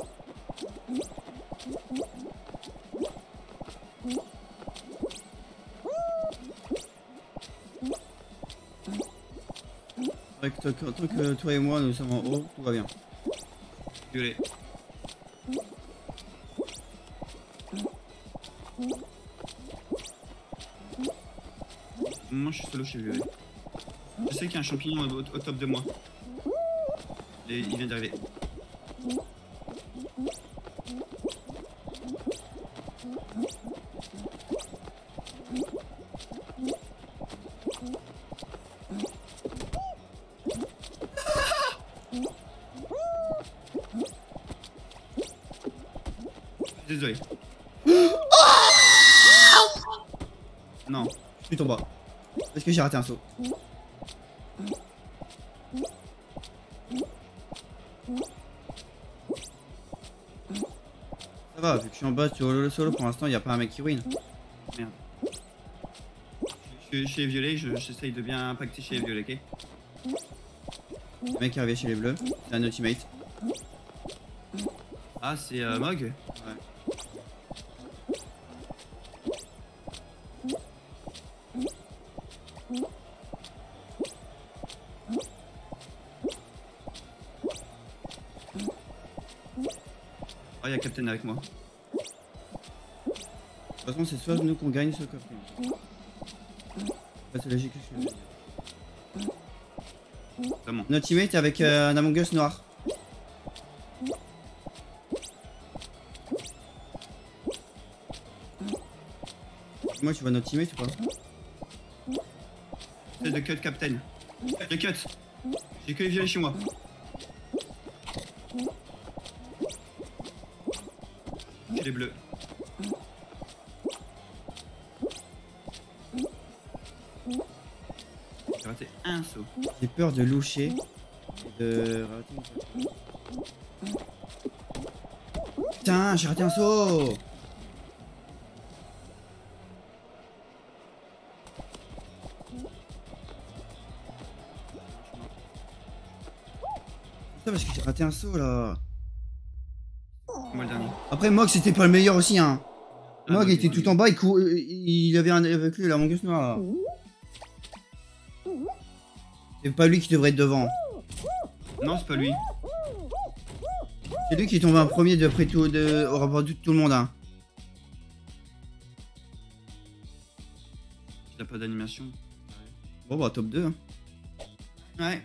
Speaker 2: Ouais, tant que toi et moi nous sommes en haut, tout va bien.
Speaker 3: Violet. Moi je suis solo chez Violet. Je sais qu'il y a un champignon au top de moi. Et il vient d'arriver. Désolé. Non.
Speaker 2: Je suis tombé. Parce que j'ai raté un saut. Ça va, vu que je suis en bas sur le solo, pour l'instant il n'y a pas un mec qui win.
Speaker 3: Merde. Je suis chez Violet, j'essaye de bien impacter chez Violet, ok?
Speaker 2: Le mec qui est arrivé chez les bleus, c'est un ultimate.
Speaker 3: Ah, c'est Mog?
Speaker 2: Ouais.
Speaker 3: Oh, il y a Captain avec moi.
Speaker 2: De toute façon, c'est soit nous qu'on gagne, soit qu'on gagne. C'est logique que je suis.
Speaker 3: Vraiment.
Speaker 2: Notre teammate est avec un Among Us noir. Moi, tu vois notre teammate ou pas?
Speaker 3: C'est de cut Captain. De cut. J'ai que les violets chez moi. J'ai les bleus. J'ai raté un saut.
Speaker 2: J'ai peur de loucher. Et de rater une fois. Putain, j'ai raté un saut! C'est parce que j'ai raté un saut là.
Speaker 3: C'est moi le dernier.
Speaker 2: Après, Mog c'était pas le meilleur aussi hein.
Speaker 3: Ah,
Speaker 2: Mog
Speaker 3: Mog,
Speaker 2: était
Speaker 3: c'est
Speaker 2: tout en bas, il avait un avec lui, la Among Us noir là. C'est pas lui qui devrait être devant.
Speaker 3: Non, c'est pas lui.
Speaker 2: C'est lui qui est tombé en premier d'après tout, au rapport de tout le monde hein.
Speaker 3: Il a pas d'animation.
Speaker 2: Bon bah top 2 hein.
Speaker 3: Ouais.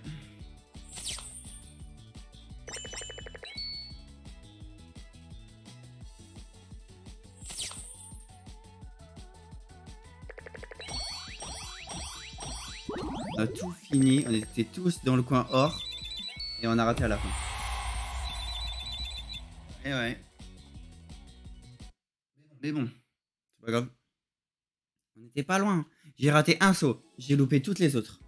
Speaker 2: On a tout fini, on était tous dans le coin or. Et on a raté à la fin.
Speaker 3: Et ouais. Mais bon.
Speaker 2: C'est pas grave. On était pas loin. J'ai raté un saut. J'ai loupé toutes les autres.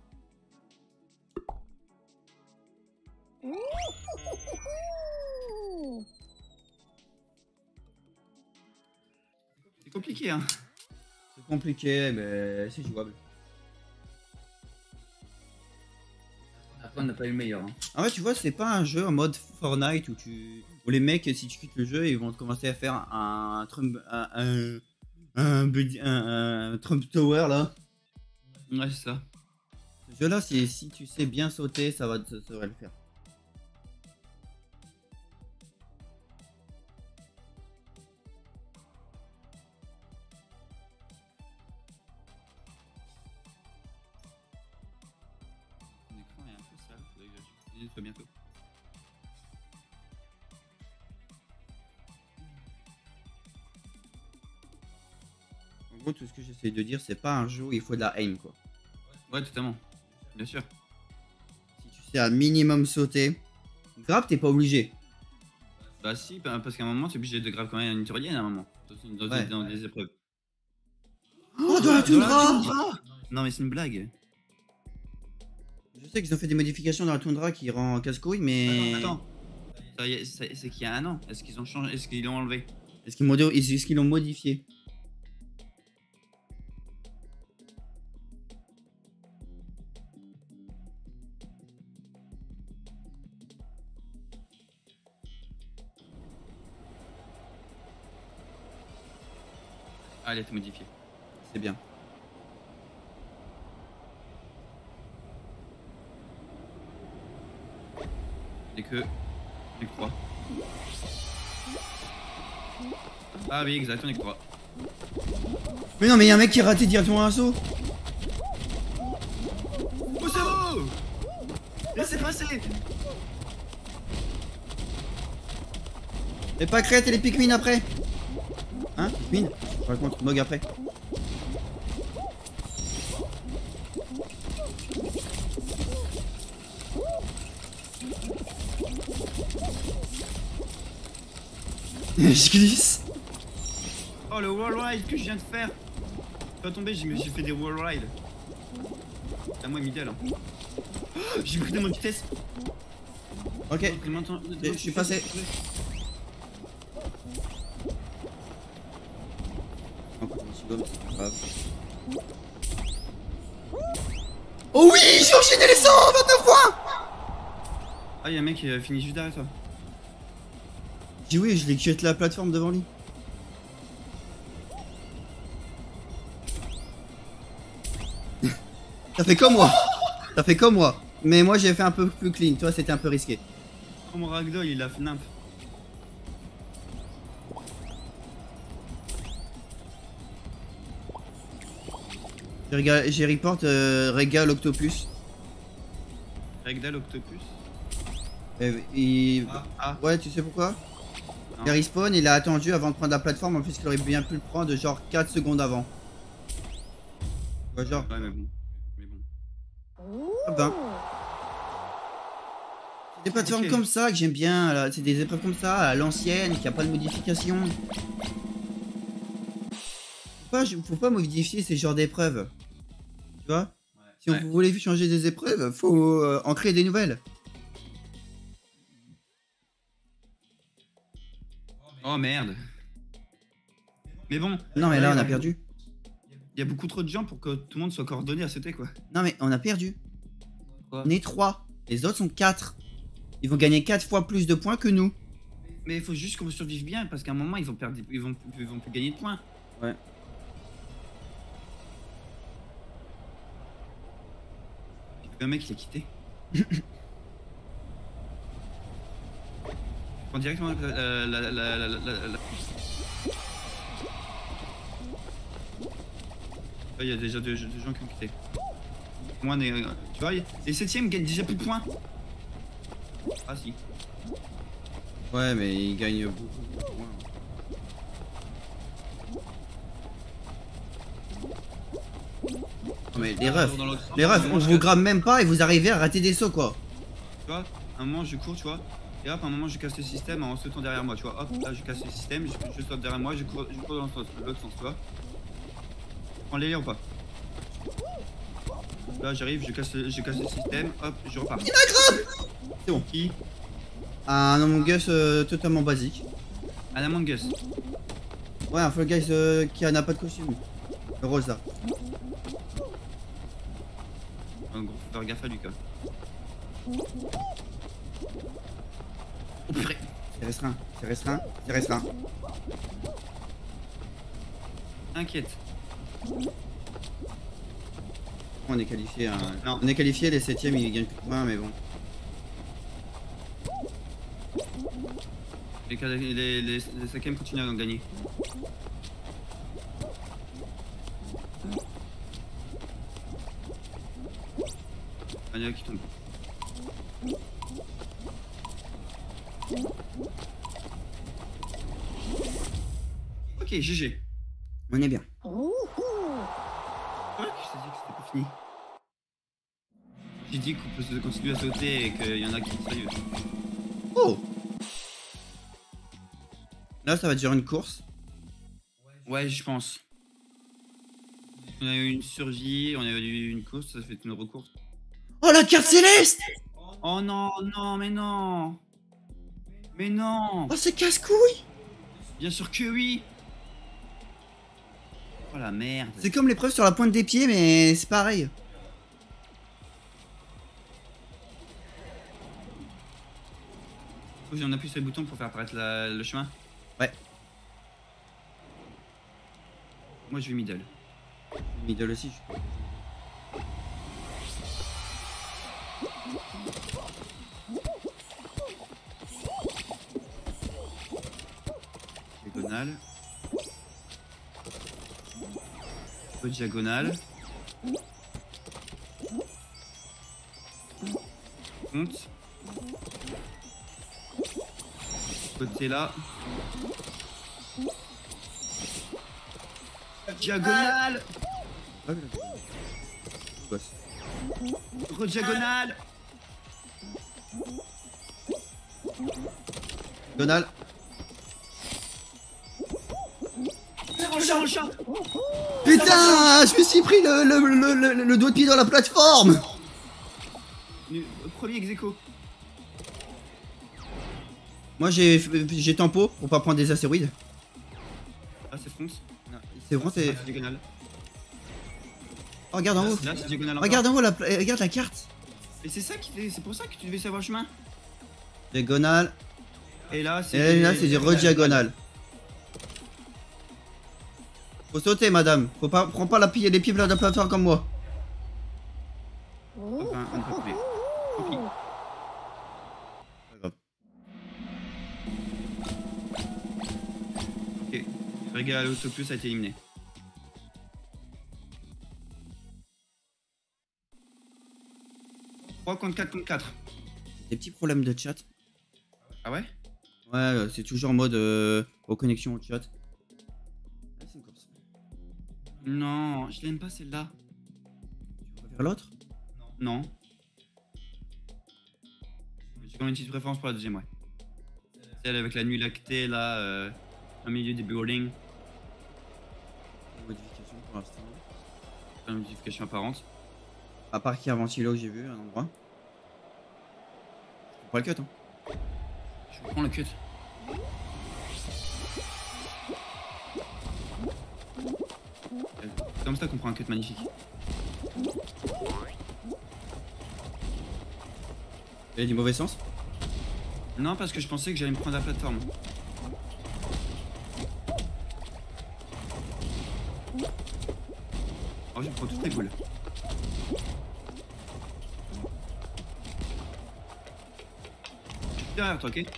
Speaker 3: C'est compliqué, hein.
Speaker 2: C'est compliqué, mais c'est jouable.
Speaker 3: On n'a pas eu le meilleur. Hein.
Speaker 2: En fait, tu vois, c'est pas un jeu en mode Fortnite où les mecs, si tu quittes le jeu, ils vont commencer à faire un Trump, un Trump Tower là.
Speaker 3: Ouais, c'est ça.
Speaker 2: Ce jeu là, si tu sais bien sauter, ça va le faire.
Speaker 3: Mon écran est un peu sale, faudrait que je nettoie bientôt.
Speaker 2: En gros, tout ce que j'essaie de dire, c'est pas un jeu où il faut de la aim quoi.
Speaker 3: Ouais, totalement. Bien sûr.
Speaker 2: Si tu sais un minimum sauter, grave, t'es pas obligé.
Speaker 3: Bah si, parce qu'à un moment, tu es obligé de grave quand même une tyrolienne à un moment. Dans des épreuves.
Speaker 2: Oh, dans la toundra!
Speaker 3: Non mais c'est une blague.
Speaker 2: Je sais qu'ils ont fait des modifications dans la toundra qui rend casse-couille, mais...
Speaker 3: Attends. C'est qu'il y a un an. Est-ce qu'ils ont changé? Est-ce qu'ils l'ont enlevé?
Speaker 2: Est-ce qu'ils l'ont modifié?
Speaker 3: Ah, elle a été modifiée.
Speaker 2: C'est bien.
Speaker 3: Et que... On est que 3. Ah oui, exact, on est que 3.
Speaker 2: Mais non, mais y'a un mec qui a raté directement un saut.
Speaker 3: Oh, c'est beau! Laissez passer!
Speaker 2: Et pas crête et les Pikmin après. Hein, Pikmin? Je raconte, Mog après. Je glisse.
Speaker 3: Oh, le wall ride que je viens de faire! Pas tombé, j'ai fait des wall rides. À moi, middle. Hein. Oh, j'ai pris de mon vitesse.
Speaker 2: Ok, je suis passé. Oh oui, j'ai enchaîné les 129 points.
Speaker 3: Ah, y'a un mec qui finit juste derrière toi.
Speaker 2: J'ai oui, je l'ai cut la plateforme devant lui. T'as fait comme moi. T'as fait comme moi. Mais moi j'ai fait un peu plus clean, toi c'était un peu risqué.
Speaker 3: Oh, mon ragdoll, il a nymph.
Speaker 2: J'ai report Rega l'Octopus.
Speaker 3: Ragdoll Octopus.
Speaker 2: Ouais, tu sais pourquoi?
Speaker 3: Non.
Speaker 2: Il respawn, il a attendu avant de prendre la plateforme, en plus qu'il aurait bien pu le prendre genre 4 secondes avant. Ouais, genre.
Speaker 3: Ouais, mais bon.
Speaker 2: Ah ben. C'est des plateformes comme ça que j'aime bien, là. C'est des épreuves comme ça, à l'ancienne, qui a pas de modification. Faut pas modifier ces genres d'épreuves. Tu vois? Si on voulait changer des épreuves, faut en créer des nouvelles.
Speaker 3: Oh merde. Mais bon.
Speaker 2: Non mais là on a perdu.
Speaker 3: Il y a beaucoup trop de gens pour que tout le monde soit coordonné à sauter quoi.
Speaker 2: Non mais on a perdu.
Speaker 3: Quoi?
Speaker 2: On est 3. Les autres sont 4. Ils vont gagner 4 fois plus de points que nous.
Speaker 3: Mais il faut juste qu'on survive bien parce qu'à un moment ils vont perdre, ils vont plus gagner de points.
Speaker 2: Ouais.
Speaker 3: Un mec il a quitté. Prends directement la... Il y a déjà des gens qui ont quitté. Moi, tu vois, les 7ème gagnent déjà plus de points. Ah si.
Speaker 2: Ouais, mais ils gagnent beaucoup de points. Non mais les refs, on vous grave même pas et vous arrivez à rater des sauts quoi.
Speaker 3: Tu vois, à un moment je cours, tu vois. Et hop, à un moment je casse le système en sautant derrière moi, tu vois. Hop, là je casse le système, je saute derrière moi, je cours dans l'autre sens, tu vois. Prends les ou pas? Là j'arrive, je casse le système, hop, je repars.
Speaker 2: Il m'a grave. C'est bon.
Speaker 3: Qui?
Speaker 2: Un Among Us totalement basique.
Speaker 3: Un Among Us.
Speaker 2: Ouais, un Fall Guys qui n'a pas de costume. Le rose là.
Speaker 3: En gros, faut faire gaffe à lui quoi. Oh purée.
Speaker 2: C'est restreint, c'est restreint, c'est restreint.
Speaker 3: T'inquiète.
Speaker 2: On est qualifié, hein.
Speaker 3: Non.
Speaker 2: On est qualifié, les 7ème ils gagnent plus de points, mais bon.
Speaker 3: Les 5ème continuent à gagner. Mania qui tombe. Ok, GG.
Speaker 2: On est bien.
Speaker 3: Ouais, je t'ai dit que c'était pas fini. J'ai dit qu'on peut continuer à sauter et qu'il y en a qui sont sérieux.
Speaker 2: Oh! Là, ça va durer une course.
Speaker 3: Ouais, je pense. On a eu une survie, on a eu une course, ça fait une recourse.
Speaker 2: Oh, la carte céleste!
Speaker 3: Oh non, non, mais non! Mais non!
Speaker 2: Oh, c'est casse-couille!
Speaker 3: Bien sûr que oui! Oh la merde!
Speaker 2: C'est comme l'épreuve sur la pointe des pieds, mais c'est pareil.
Speaker 3: Faut que j'en appuie sur le bouton pour faire apparaître le chemin?
Speaker 2: Ouais.
Speaker 3: Moi je vais middle.
Speaker 2: Middle aussi, je crois.
Speaker 3: Diagonale. Diagonale. Compte. Côté là. Diagonale.
Speaker 2: Ah, oui, là. Boss.
Speaker 3: Diagonale.
Speaker 2: Donald.
Speaker 3: Chat.
Speaker 2: Putain, je me suis pris le doigt de pied dans la plateforme.
Speaker 3: Premier ex-aequo.
Speaker 2: Moi j'ai tempo pour pas prendre des astéroïdes.
Speaker 3: Ah c'est France.
Speaker 2: C'est vraiment c'est.
Speaker 3: C'est diagonale.
Speaker 2: Oh, regarde en haut.
Speaker 3: Là c'est diagonale encore.
Speaker 2: Regarde en haut regarde la carte.
Speaker 3: Et c'est ça qui fait. C'est pour ça que tu devais savoir le chemin.
Speaker 2: Diagonale.
Speaker 3: Et là c'est.
Speaker 2: Et là c'est du rediagonale. Faut sauter madame. Prends pas les pieds pleins de plateforme comme moi.
Speaker 3: Enfin, on ne peut pas trouver. Tant pis.
Speaker 2: Pas grave.
Speaker 3: Ok. Régal Autoplus a été éliminé. « 3 contre 4 contre 4.
Speaker 2: Des petits problèmes de chat.
Speaker 3: Ah ouais?
Speaker 2: Ouais, c'est toujours en mode reconnexion au chat. Ah, c'est une course.
Speaker 3: Non, je l'aime pas celle-là.
Speaker 2: Tu préfères l'autre?
Speaker 3: Non. J'ai quand même une petite préférence pour la deuxième, ouais. Celle avec la nuit lactée là, au milieu des buildings.
Speaker 2: Modification pour l'instant.
Speaker 3: Pas de modification apparente.
Speaker 2: À part qu'il y a un ventilo que j'ai vu à un endroit. Je prends pas le cut, hein.
Speaker 3: Je prends le cut. C'est comme ça qu'on prend un cut magnifique.
Speaker 2: Il y a du mauvais sens.
Speaker 3: Non, parce que je pensais que j'allais me prendre la plateforme. Oh, je prends toutes les boules. Derrière toi, ok?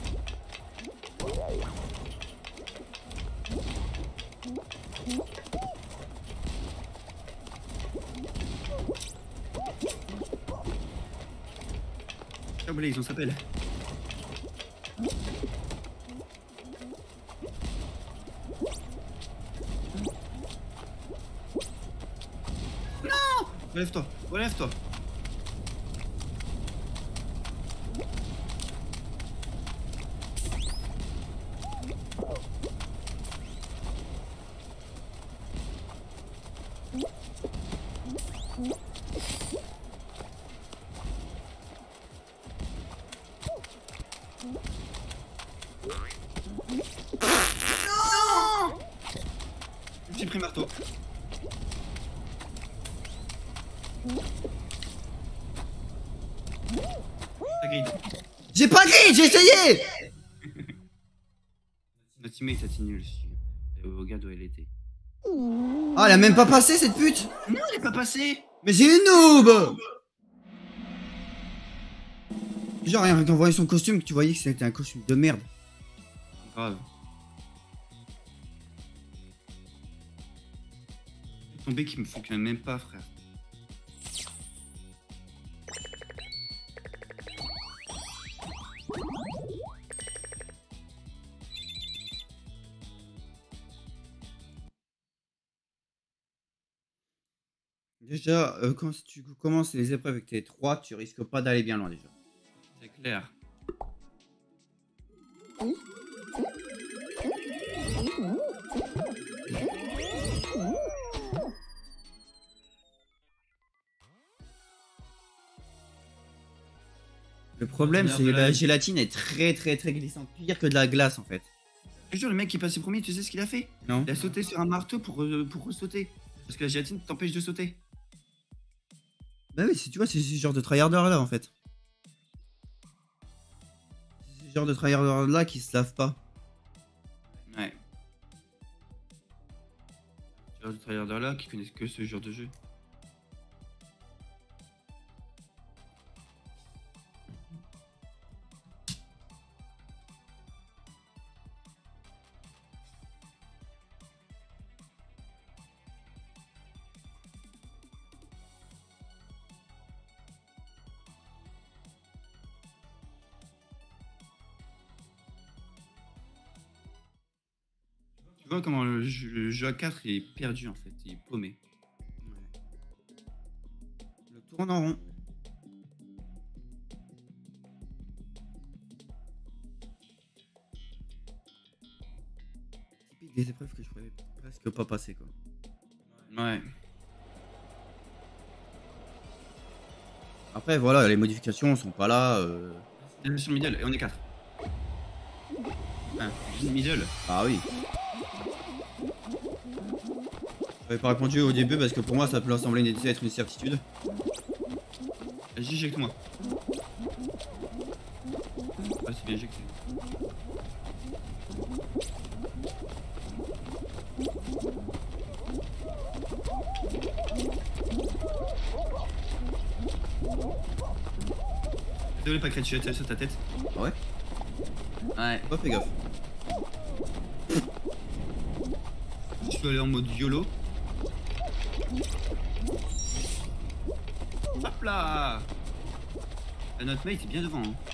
Speaker 3: Ciao Blaze, on s'appelle. Non! Relève-toi, relève-toi. J'ai pris marteau. Pas grid.
Speaker 2: J'ai pas grid, j'ai essayé.
Speaker 3: Notre teammate a été nul. Regarde où elle était.
Speaker 2: Ah, elle a même pas passé cette pute.
Speaker 3: Non, elle est pas passée.
Speaker 2: Mais c'est une noob. Genre, rien qu'en voyant son costume, tu voyais que c'était un costume de merde.
Speaker 3: Grave. Ton bec qui me fonctionne même pas, frère.
Speaker 2: Déjà, quand tu commences les épreuves avec tes 3, tu risques pas d'aller bien loin déjà.
Speaker 3: C'est clair.
Speaker 2: Le problème, c'est que la gélatine est très glissante. Pire que de la glace en fait.
Speaker 3: Je te jure, le mec qui est passé premier, tu sais ce qu'il a fait?
Speaker 2: Non.
Speaker 3: Il a sauté sur un marteau pour sauter. Parce que la gélatine t'empêche de sauter.
Speaker 2: Bah oui, tu vois, c'est ce genre de tryharder là en fait. C'est ce genre de tryharder là qui se lave pas.
Speaker 3: Ouais. Ce genre de tryharders là qui connaissent que ce genre de jeu. Tu vois comment le jeu à 4 est perdu en fait, il est paumé.
Speaker 2: Le tourne en rond. Typique des épreuves que je pourrais presque pas passer quoi.
Speaker 3: Ouais.
Speaker 2: Après voilà, les modifications sont pas là.
Speaker 3: Sur le middle, et on est 4. Middle.
Speaker 2: Ah oui. J'avais pas répondu au début parce que pour moi ça peut sembler être une certitude.
Speaker 3: Vas-y, éjecte-moi. Ah, c'est bien éjecté. Désolé, pas créer de sur ta tête.
Speaker 2: Ah ouais.
Speaker 3: Ouais.
Speaker 2: Pas fait gaffe.
Speaker 3: Je suis allé en mode YOLO. Hop là. Notre mate est bien devant. Hein.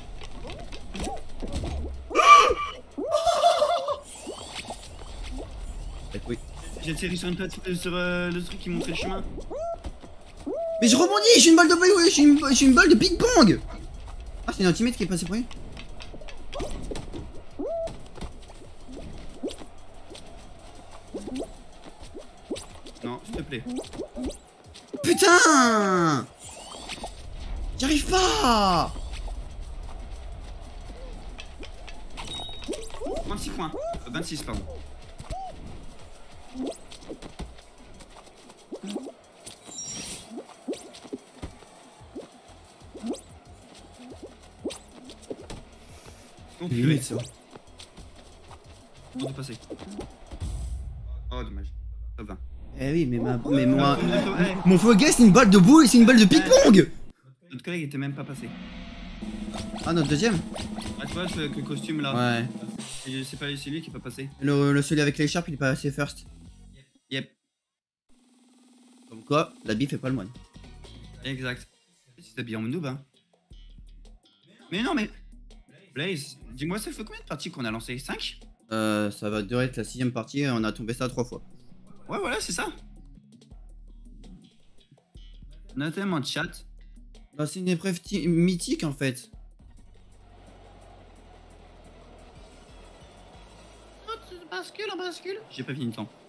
Speaker 2: Oui.
Speaker 3: J'ai atterri sur une plateforme sur le truc qui montrait le chemin.
Speaker 2: Mais je rebondis, j'ai une balle de j'ai une balle de ping pong. Ah, c'est un teammate qui est passé premier.
Speaker 3: Non, s'il te plaît.
Speaker 2: Putain! J'y arrive pas!
Speaker 3: 26 points. 26, pardon. Donc,
Speaker 2: Limite ça.
Speaker 3: on doit passer. Oh, dommage. Ça va.
Speaker 2: Eh oui, mais moi.
Speaker 3: Eh,
Speaker 2: Mon faux gars, c'est une balle de boule et c'est une balle de ping-pong!
Speaker 3: notre collègue était même pas passé.
Speaker 2: Ah, notre deuxième?
Speaker 3: Ah, tu vois, ce costume là.
Speaker 2: Ouais.
Speaker 3: C'est pas c'est lui qui est pas passé.
Speaker 2: Le celui avec l'écharpe, il est pas assez first.
Speaker 3: Yep.
Speaker 2: Comme quoi, l'habit fait pas le moine.
Speaker 3: Exact. Tu t'habilles en noob, hein. Mais non, mais. Blaze, dis-moi, ça fait combien de parties qu'on a lancé? 5?
Speaker 2: Ça va durer la 6ème partie et on a tombé ça 3 fois.
Speaker 3: Ouais, voilà, c'est ça. On a tellement de chat.
Speaker 2: Bah, c'est une épreuve mythique en fait.
Speaker 3: Bascule, on bascule. J'ai pas fini le temps.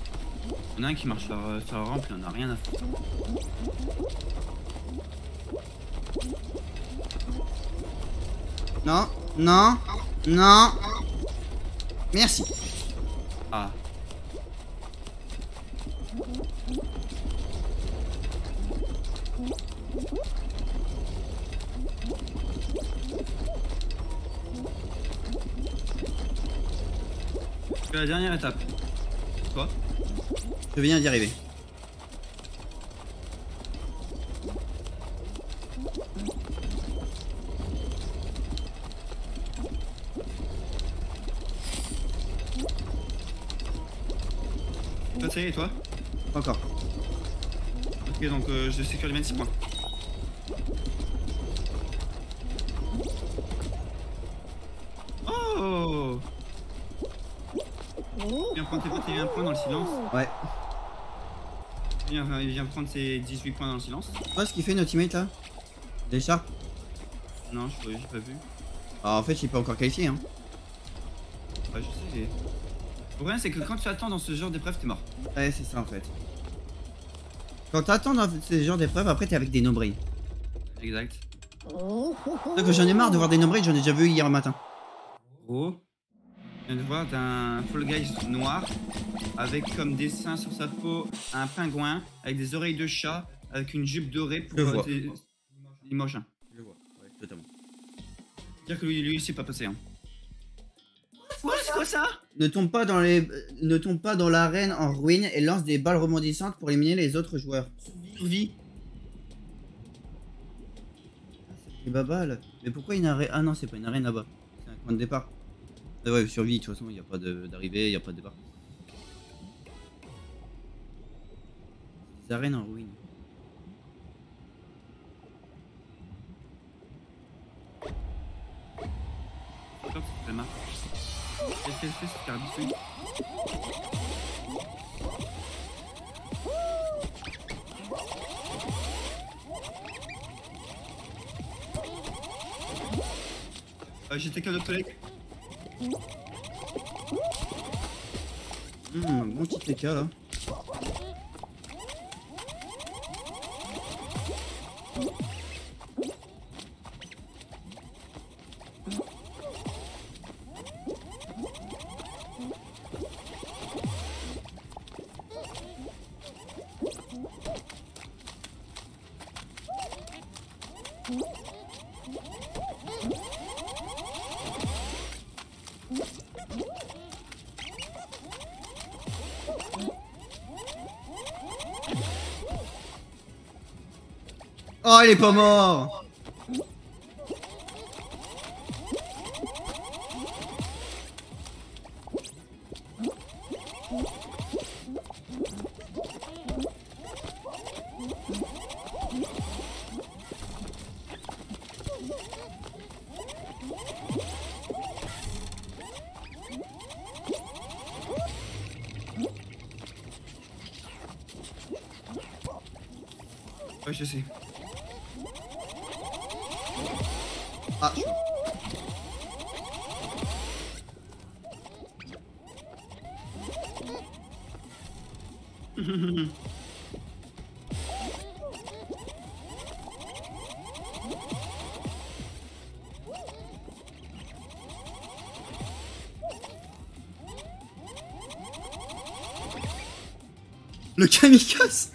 Speaker 3: Il y en a un qui marche sur la rampe, il en a rien à foutre.
Speaker 2: Non, non, non. Merci.
Speaker 3: Ah. C'est la dernière étape. Quoi?
Speaker 2: Je viens d'y arriver.
Speaker 3: Toi, ça y est, et toi?
Speaker 2: Pas encore.
Speaker 3: Ok, donc je sécure les 26 points. Oh! Viens prendre tes potes et viens prendre dans le silence.
Speaker 2: Ouais.
Speaker 3: Il vient prendre ses 18 points dans le silence.
Speaker 2: Tu vois ce qu'il fait notre teammate là? L'écharpe?
Speaker 3: Non, j'ai pas vu.
Speaker 2: Alors en fait, il est pas encore qualifié hein.
Speaker 3: Ouais, je sais. Le problème, c'est que quand tu attends dans ce genre d'épreuve, t'es mort.
Speaker 2: Ouais, c'est ça en fait. Quand t'attends dans ce genre d'épreuve, après t'es avec des nombrils.
Speaker 3: Exact.
Speaker 2: Sauf que j'en ai marre de voir des nombrils, j'en ai déjà vu hier matin.
Speaker 3: Gros, je viens de voir d'un Fall Guys noir avec comme dessin sur sa peau un pingouin avec des oreilles de chat avec une jupe dorée pour
Speaker 2: Je vois.
Speaker 3: Limoges.
Speaker 2: Je vois, ouais, totalement.
Speaker 3: Dire que lui c'est pas passé. Hein. Ouais, c'est quoi ça?
Speaker 2: Ne tombe pas dans l'arène en ruine et lance des balles rebondissantes pour éliminer les autres joueurs.
Speaker 3: Survie.
Speaker 2: C'est babal. Mais pourquoi une arène? Ah non, c'est pas une arène là-bas. C'est un point de départ. Ah ouais, survie, de toute façon, il n'y a pas d'arrivée, il n'y a pas de départ. Des arènes en ruine.
Speaker 3: Stop, ça marche. Qu'est-ce qu'elle fait cette carbisouille? J'étais qu'un autre collègue.
Speaker 2: Bon petit TK là. Oh, il est pas mort!
Speaker 3: Ouais, je sais.
Speaker 2: Ah, je suis mort. Le kamikaze!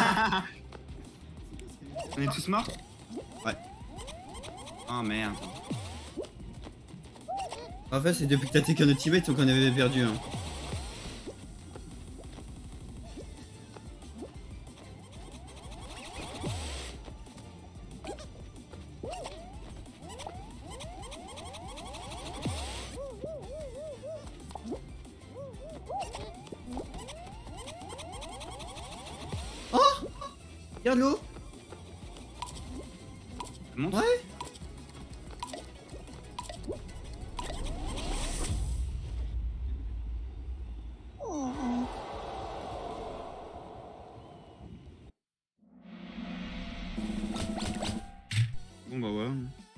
Speaker 3: On est tous morts?
Speaker 2: Ouais.
Speaker 3: Oh merde.
Speaker 2: En fait, c'est depuis que t'as été qu'un autre teammate qu'on avait perdu. Hein. Oh! Regarde l'eau!
Speaker 3: Ça monte?
Speaker 2: Ouais!
Speaker 3: Bon bah ouais.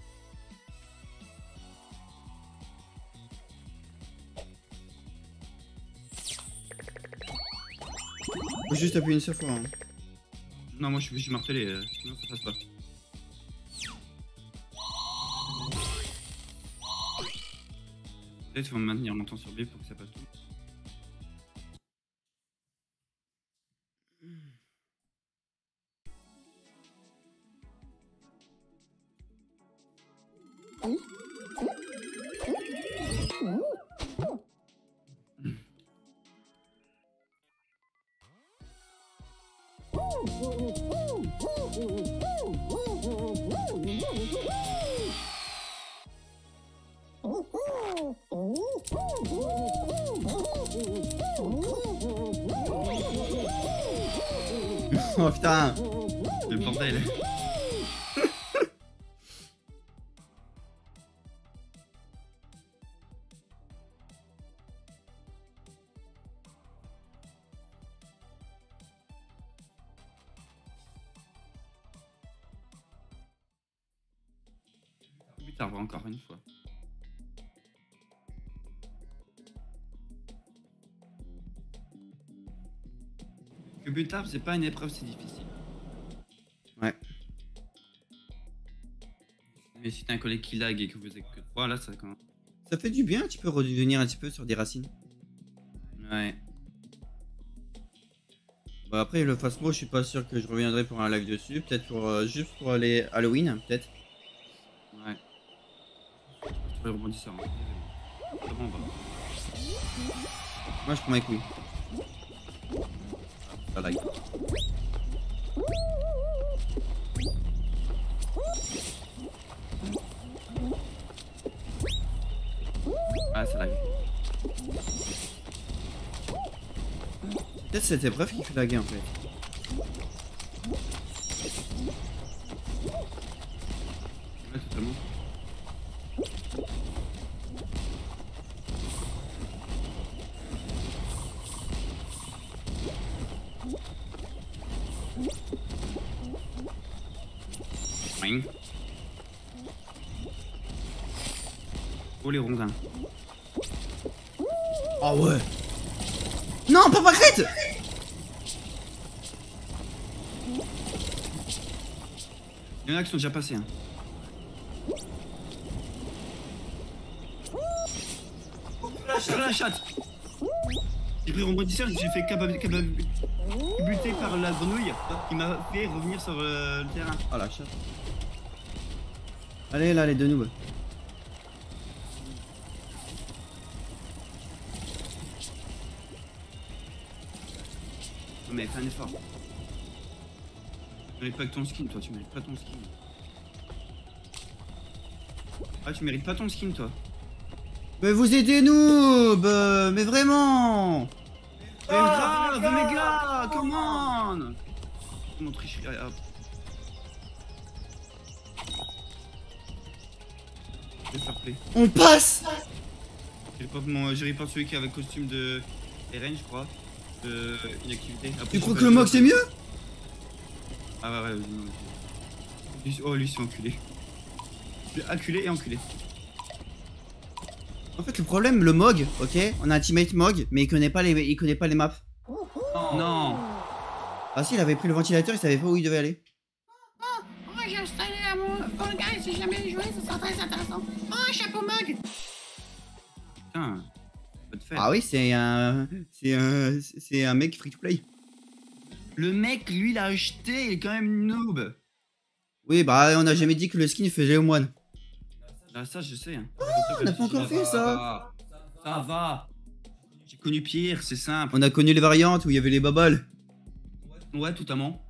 Speaker 2: Faut juste appuyer une seule fois. Hein.
Speaker 3: Non, moi je suis martelé, sinon ça passe pas. Peut-être qu'il faut maintenir longtemps sur B pour que ça passe tout.
Speaker 2: Oh putain.
Speaker 3: Le bordel. Putain, encore une fois. Le but d'arbre, c'est pas une épreuve, c'est difficile.
Speaker 2: Ouais.
Speaker 3: Mais si t'as un collègue qui lag et que vous êtes que 3, là, ça commence.
Speaker 2: Ça fait du bien, tu peux revenir un petit peu sur des racines.
Speaker 3: Ouais.
Speaker 2: Bon, après, le Phasmo, je suis pas sûr que je reviendrai pour un live dessus. Peut-être pour juste pour les Halloween, peut-être.
Speaker 3: Ouais. Je vais rebondir ça. Comment on va?
Speaker 2: Moi, je prends mes couilles. Ça lag.
Speaker 3: Ah, ça lag.
Speaker 2: Peut-être cette épreuve qui fait laguer en fait.
Speaker 3: Ouais, totalement. Boing. Oh les rondins.
Speaker 2: Oh ouais. Non, pas crête.
Speaker 3: Il y en a qui sont déjà passés. Hein. Sur la chatte. J'ai pris rebondisseur, j'ai fait buter par la grenouille qui m'a fait revenir sur le terrain.
Speaker 2: Oh la chatte. Allez là les deux noobs.
Speaker 3: Mais fais un effort. Tu mérites pas que ton skin, toi, tu mérites pas ton skin. Ah, tu mérites pas ton skin, toi.
Speaker 2: Mais vous aidez noob. Mais vraiment.
Speaker 3: Mais grave, mais gars, come on. Mon tricherie, hop. Je vais faire play.
Speaker 2: On passe.
Speaker 3: J'ai report celui qui avait le costume de Eren, je crois. Une activité. Après,
Speaker 2: Tu crois que le mock c'est mieux?
Speaker 3: Ah ouais, non, lui, oh, lui, c'est enculé. Acculé et enculé.
Speaker 2: En fait, le problème, le Mog, ok, on a un teammate Mog, mais il connaît pas les maps.
Speaker 3: Non.
Speaker 2: Ah si, il avait pris le ventilateur, il savait pas où il devait aller.
Speaker 4: Oh, j'ai installé à mon Fall Guys, si jamais joué, ça sera très intéressant. Oh, chapeau Mog.
Speaker 3: Putain. Pas de faire.
Speaker 2: Ah oui, c'est un mec free to play.
Speaker 3: Le mec, lui, l'a acheté, il est quand même noob.
Speaker 2: Oui, bah on a jamais dit que le skin faisait au moine.
Speaker 3: Ah, ça, je sais. Hein.
Speaker 2: on a pas encore fait ça.
Speaker 3: Ça va. J'ai connu pire, c'est simple.
Speaker 2: On a connu les variantes où il y avait les baballes.
Speaker 3: Ouais, totalement.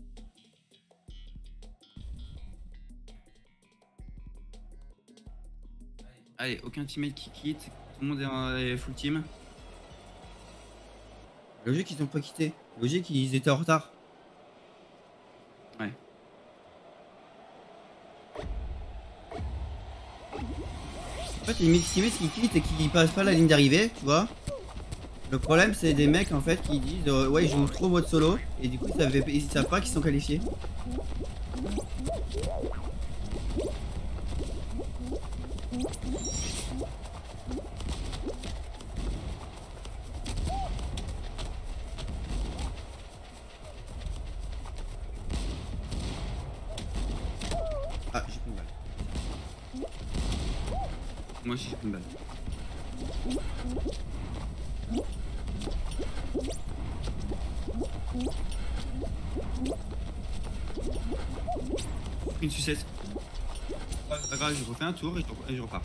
Speaker 3: Allez, aucun teammate qui quitte. Tout le monde est en full team.
Speaker 2: Logique, ils ont pas quitté. Logique, ils étaient en retard.
Speaker 3: Ouais.
Speaker 2: En fait, les teammates qui quittent et qui passent pas la ligne d'arrivée, tu vois. Le problème, c'est des mecs en fait qui disent ouais, je joue trop mode solo et du coup, ils savent pas qu'ils sont qualifiés. Ah, j'ai pris une balle.
Speaker 3: Moi aussi, j'ai pris une balle. Une sucette. Pas grave, je refais un tour et je repars.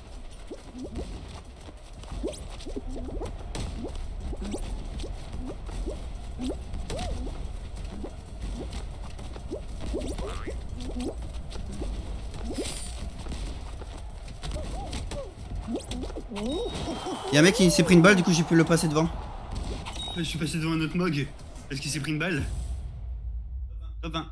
Speaker 2: Y'a un mec qui s'est pris une balle, du coup j'ai pu le passer devant.
Speaker 3: Je suis passé devant un autre Mog. Est-ce qu'il s'est pris une balle? Top 20.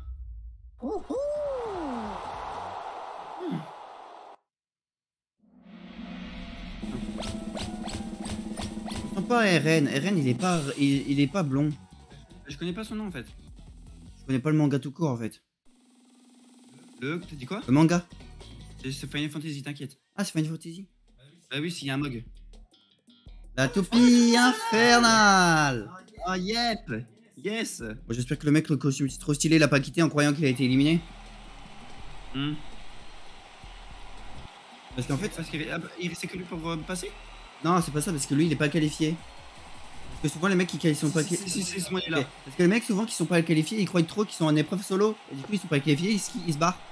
Speaker 2: Non, pas RN. RN il est pas blond.
Speaker 3: Je connais pas son nom en fait.
Speaker 2: Je connais pas le manga tout court en fait.
Speaker 3: T'as dit quoi?
Speaker 2: Le manga?
Speaker 3: C'est Final Fantasy, t'inquiète.
Speaker 2: Ah, c'est Final Fantasy.
Speaker 3: Ah oui, s'il y a un Mog.
Speaker 2: La toupie infernale.
Speaker 3: Oh yep. Yes.
Speaker 2: Bon, j'espère que le mec, le costume c'est trop stylé, il a pas quitté en croyant qu'il a été éliminé. Parce qu'en fait...
Speaker 3: Parce qu'il restait que lui pour passer?
Speaker 2: Non, c'est pas ça, parce que lui il est pas qualifié. Parce que souvent les mecs qui sont pas qualifiés...
Speaker 3: Si, c'est ce moyen-là.
Speaker 2: Ok. Parce que les mecs souvent qui sont pas qualifiés, ils croient trop qu'ils sont en épreuve solo. Et du coup ils sont pas qualifiés, ils se barrent.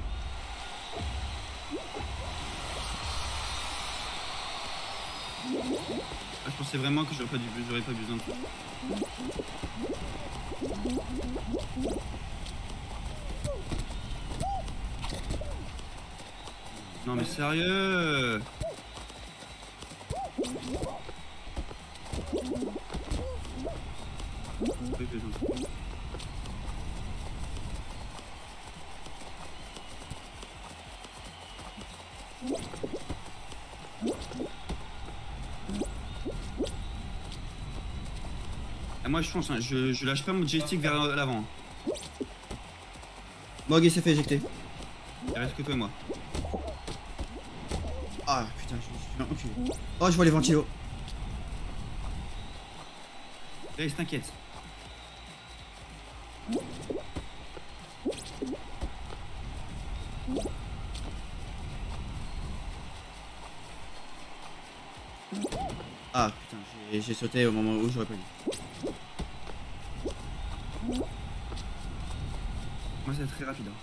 Speaker 3: Ah, je pensais vraiment que j'aurais pas besoin de ça. Non mais sérieux. Ah, moi je fonce, hein. Je lâche pas mon joystick vers l'avant.
Speaker 2: Mog il s'est fait éjecter.
Speaker 3: Il reste que toi et moi.
Speaker 2: Ah putain, je me suis fait enculer. Oh, je vois les ventilos.
Speaker 3: Allez, t'inquiète.
Speaker 2: Ah putain, j'ai sauté au moment où j'aurais pas dû.
Speaker 3: Moi c'est très rapide. Hein.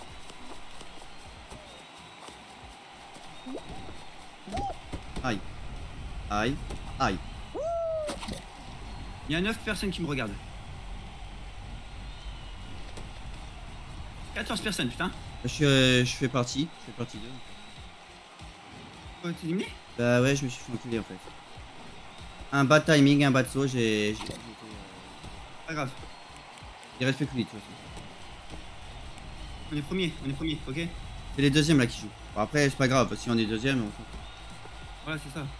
Speaker 2: Aïe. Aïe. Aïe.
Speaker 3: Il y a 9 personnes qui me regardent. 14 personnes, putain.
Speaker 2: Je fais partie. Je fais partie d'eux.
Speaker 3: Quoi, t'es éliminé?
Speaker 2: Bah ouais, je me suis fait enculer en fait. Un bad timing, un bad saut, j'ai
Speaker 3: Pas grave.
Speaker 2: il reste plus que lui de toute façon.
Speaker 3: On est premier, ok?
Speaker 2: C'est les deuxièmes là qui jouent. Bon, après c'est pas grave, si on est deuxième, on s'en fout.
Speaker 3: Voilà, c'est ça.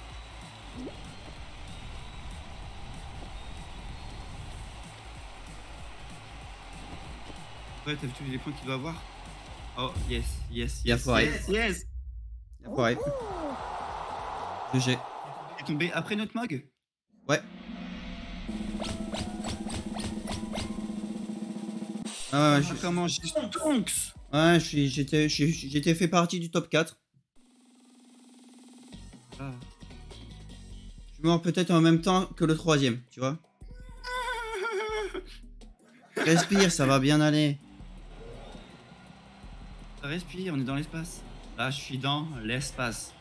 Speaker 3: Ouais, t'as vu tous les points qu'il doit avoir? Oh, yes, yes,
Speaker 2: Il a
Speaker 3: yes,
Speaker 2: foiré.
Speaker 3: yes, yes.
Speaker 2: Il a foiré. GG.
Speaker 3: T'es tombé après notre Mog?
Speaker 2: Ouais. Ah,
Speaker 3: Ah, comment j'ai stonks?
Speaker 2: ouais, j'étais fait partie du top 4.
Speaker 3: Ah.
Speaker 2: Je suis mort peut-être en même temps que le troisième, tu vois. Respire, ça va bien aller.
Speaker 3: Ça respire, on est dans l'espace. Là, je suis dans l'espace.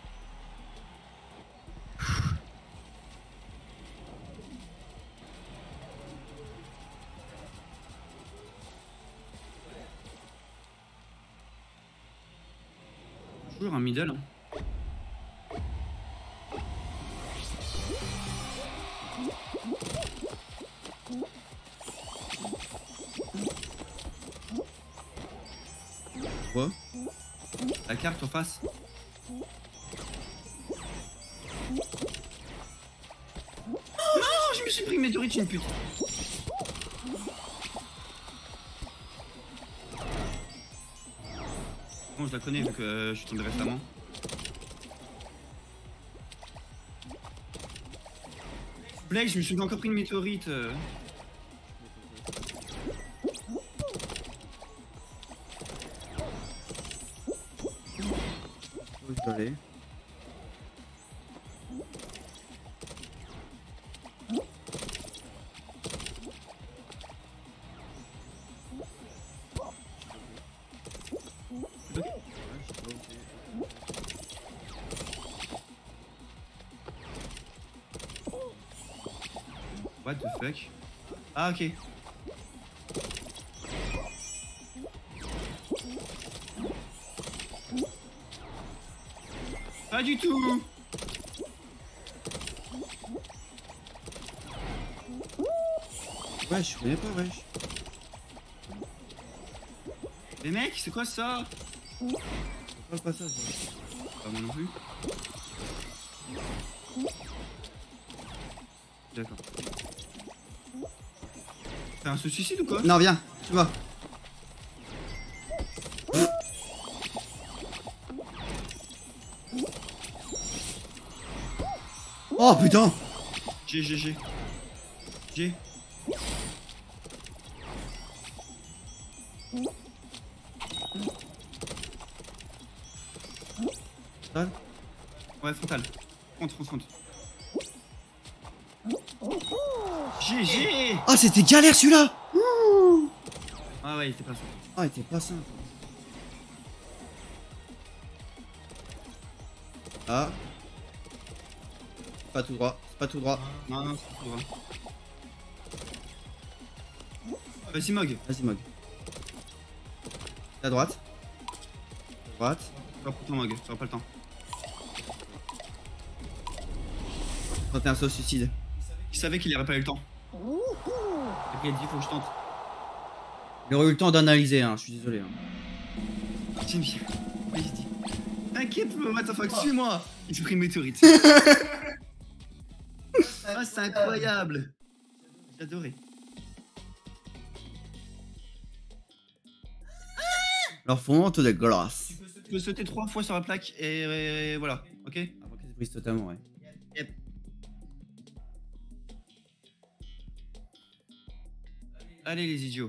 Speaker 3: Toujours un middle. Hein.
Speaker 2: Quoi?
Speaker 3: La carte en face. Oh non, je me suis pris une météorite, une pute. Bon, je la connais vu que je suis tombé récemment. Blake, je me suis encore pris une météorite.
Speaker 2: Où je dois aller?
Speaker 3: What the fuck? Ah ok. Pas du tout.
Speaker 2: Wesh, je connais pas, wesh.
Speaker 3: Mais mec, c'est quoi ça?
Speaker 2: Je parle pas ça.
Speaker 3: Pas moi non plus. D'accord. T'as un suicide ou quoi?
Speaker 2: Non, viens, tu vois. Oh putain!
Speaker 3: G.
Speaker 2: Frontal.
Speaker 3: Ouais, frontal. Front. GG!
Speaker 2: Ah, c'était galère celui-là!
Speaker 3: Ah ouais, il était pas ça.
Speaker 2: Ah, il était pas simple. Ah. C'est pas tout droit, c'est pas tout droit.
Speaker 3: Non, c'est pas grave. Vas-y, Mog.
Speaker 2: Vas-y, Mog. À droite. À droite.
Speaker 3: Pas pour toi, Mog, t'auras pas le temps.
Speaker 2: Tenter un saut suicide.
Speaker 3: Il savait qu'il aurait pas eu le temps. Et puis il a dit, faut que je tente.
Speaker 2: Il aurait eu le temps d'analyser, hein, je suis désolé. Hein.
Speaker 3: Jimmy, vas-y, dis. T'inquiète, what the fuck, suis-moi. Il s'est pris une météorite. Ah, c'est incroyable. J'ai adoré.
Speaker 2: Alors, fonte de glace.
Speaker 3: Tu peux sauter 3 fois sur la plaque et voilà, ok?
Speaker 2: Avant qu'elle se brise totalement, ouais.
Speaker 3: Yep. Allez les idiots.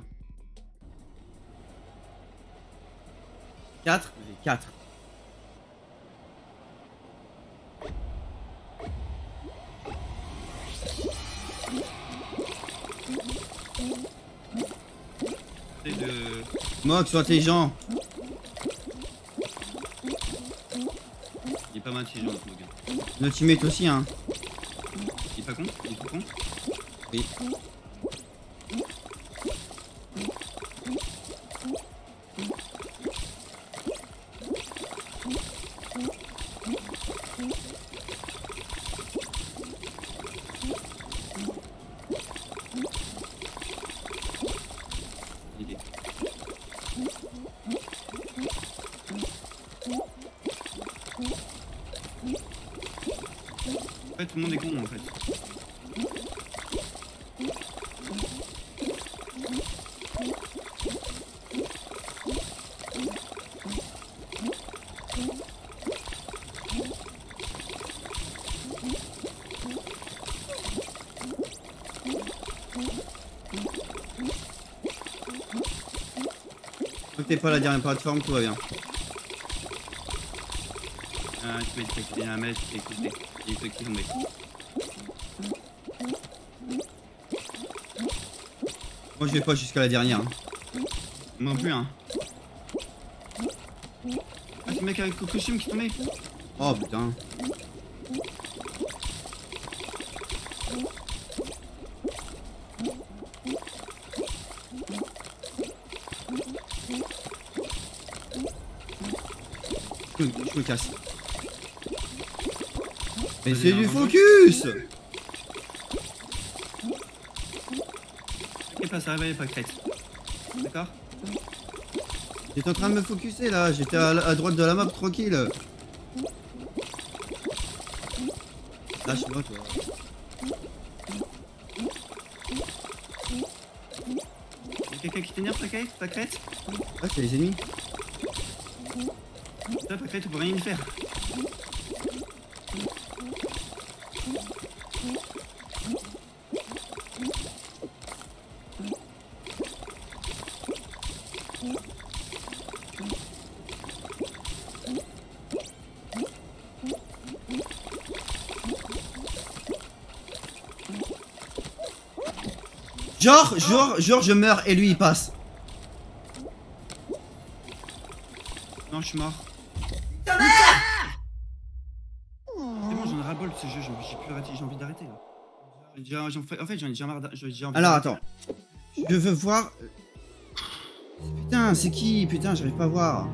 Speaker 2: 4. 4.
Speaker 3: C'est de...
Speaker 2: Mog, sois intelligent.
Speaker 3: Il est pas mal intelligent ce Mog.
Speaker 2: Notre teammate aussi, hein.
Speaker 3: Il est pas con? Il est tout con?
Speaker 2: Oui.
Speaker 3: En fait, tout le monde est con en fait.
Speaker 2: Tant que t'es pas à la dernière plateforme, tout va bien.
Speaker 3: Ah, tu peux être un mec qui est écouté. Il est qui tombé.
Speaker 2: Moi, je vais pas jusqu'à la dernière. Hein.
Speaker 3: Moi non plus, hein. Ah, c'est le mec avec le costume qui est tombé.
Speaker 2: Oh putain. Je me casse. Mais c'est du focus!
Speaker 3: T'inquiète pas, ça réveille pas crête. D'accord?
Speaker 2: J'étais en train de me focuser là, j'étais à droite de la map tranquille. Lâche-moi toi.
Speaker 3: Y'a quelqu'un qui t'énerve, ta crête?
Speaker 2: Ah, c'est les ennemis.
Speaker 3: Là, ta crête, tu peux rien y faire.
Speaker 2: Genre, je meurs et lui il passe.
Speaker 3: Non, je suis mort. C'est bon, j'en ai ras-le-bol de ce jeu, j'ai plus arrêté, j'ai envie d'arrêter là. En fait, j'en ai déjà marre.
Speaker 2: Alors attends. Je veux voir. Putain, c'est qui? Putain, j'arrive pas à voir.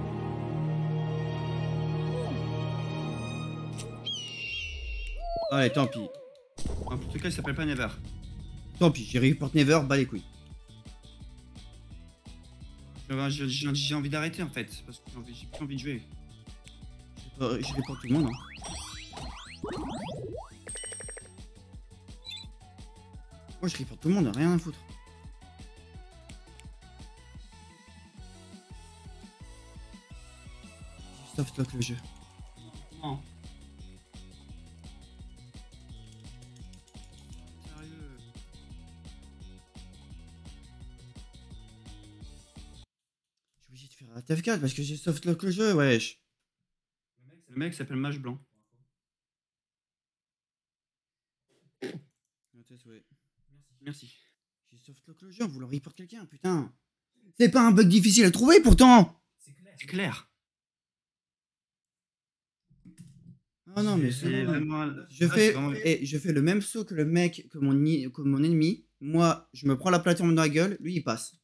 Speaker 2: Allez, tant pis.
Speaker 3: En tout cas, il s'appelle pas Never.
Speaker 2: Tant pis, j'ai report Never, bas les couilles.
Speaker 3: J'ai envie d'arrêter en fait, parce que j'ai plus envie de jouer.
Speaker 2: Je report tout le monde. Hein. Moi je report tout le monde, rien à foutre. Softlock le jeu.
Speaker 3: Non. Sérieux.
Speaker 2: Je suis obligé de faire un TF4 parce que j'ai softlock le jeu, wesh.
Speaker 3: Le mec s'appelle Mage Blanc. Merci.
Speaker 2: J'ai softlock le jeu, on voulant report quelqu'un, putain. C'est pas un bug difficile à trouver pourtant.
Speaker 3: C'est clair.
Speaker 2: Ah non mais c'est
Speaker 3: vraiment...
Speaker 2: je fais le même saut que le mec, que mon ennemi. Moi, je me prends la plateforme dans la gueule, lui il passe.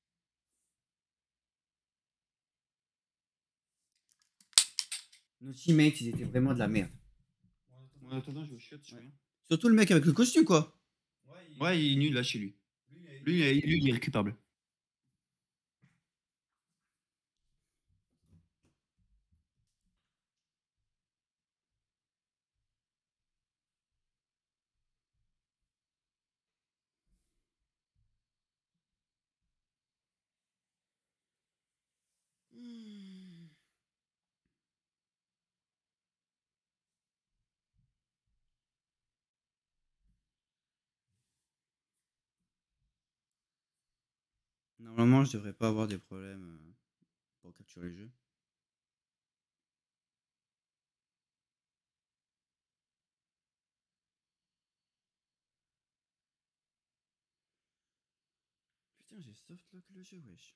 Speaker 2: Nos teammates, ils étaient vraiment de la merde.
Speaker 3: En attendant, je vais au chiottes, je reviens.
Speaker 2: Surtout le mec avec le costume quoi.
Speaker 3: Ouais, il est nul là chez lui. Lui, il est récupérable.
Speaker 2: Normalement, je devrais pas avoir des problèmes pour capturer le jeu. Putain, j'ai softlock le jeu, wesh.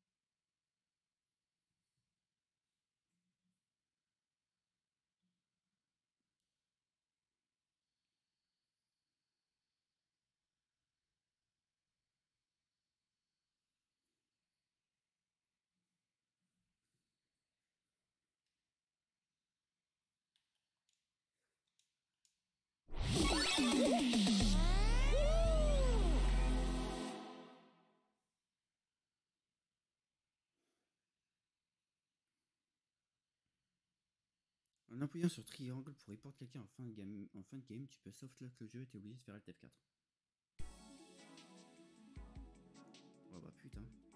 Speaker 2: En appuyant sur triangle pour report quelqu'un en fin de game, tu peux softlock le jeu et t'es obligé de faire Alt F4. Oh bah putain.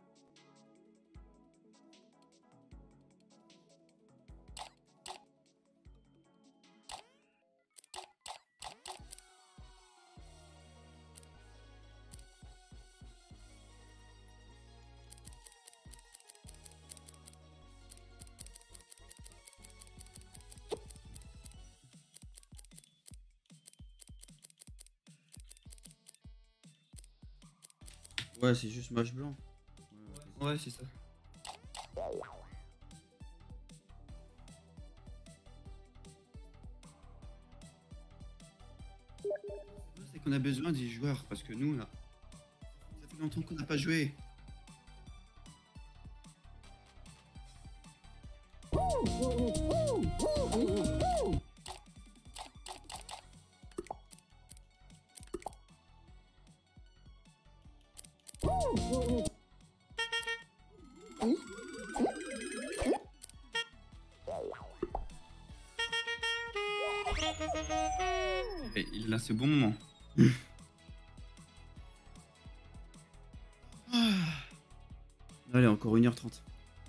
Speaker 2: Ouais, c'est juste Mage Blanc.
Speaker 3: Ouais, c'est ça. C'est qu'on a besoin des joueurs parce que nous, là, ça fait longtemps qu'on n'a pas joué. Et là, c'est bon moment.
Speaker 2: Allez, encore 1h30.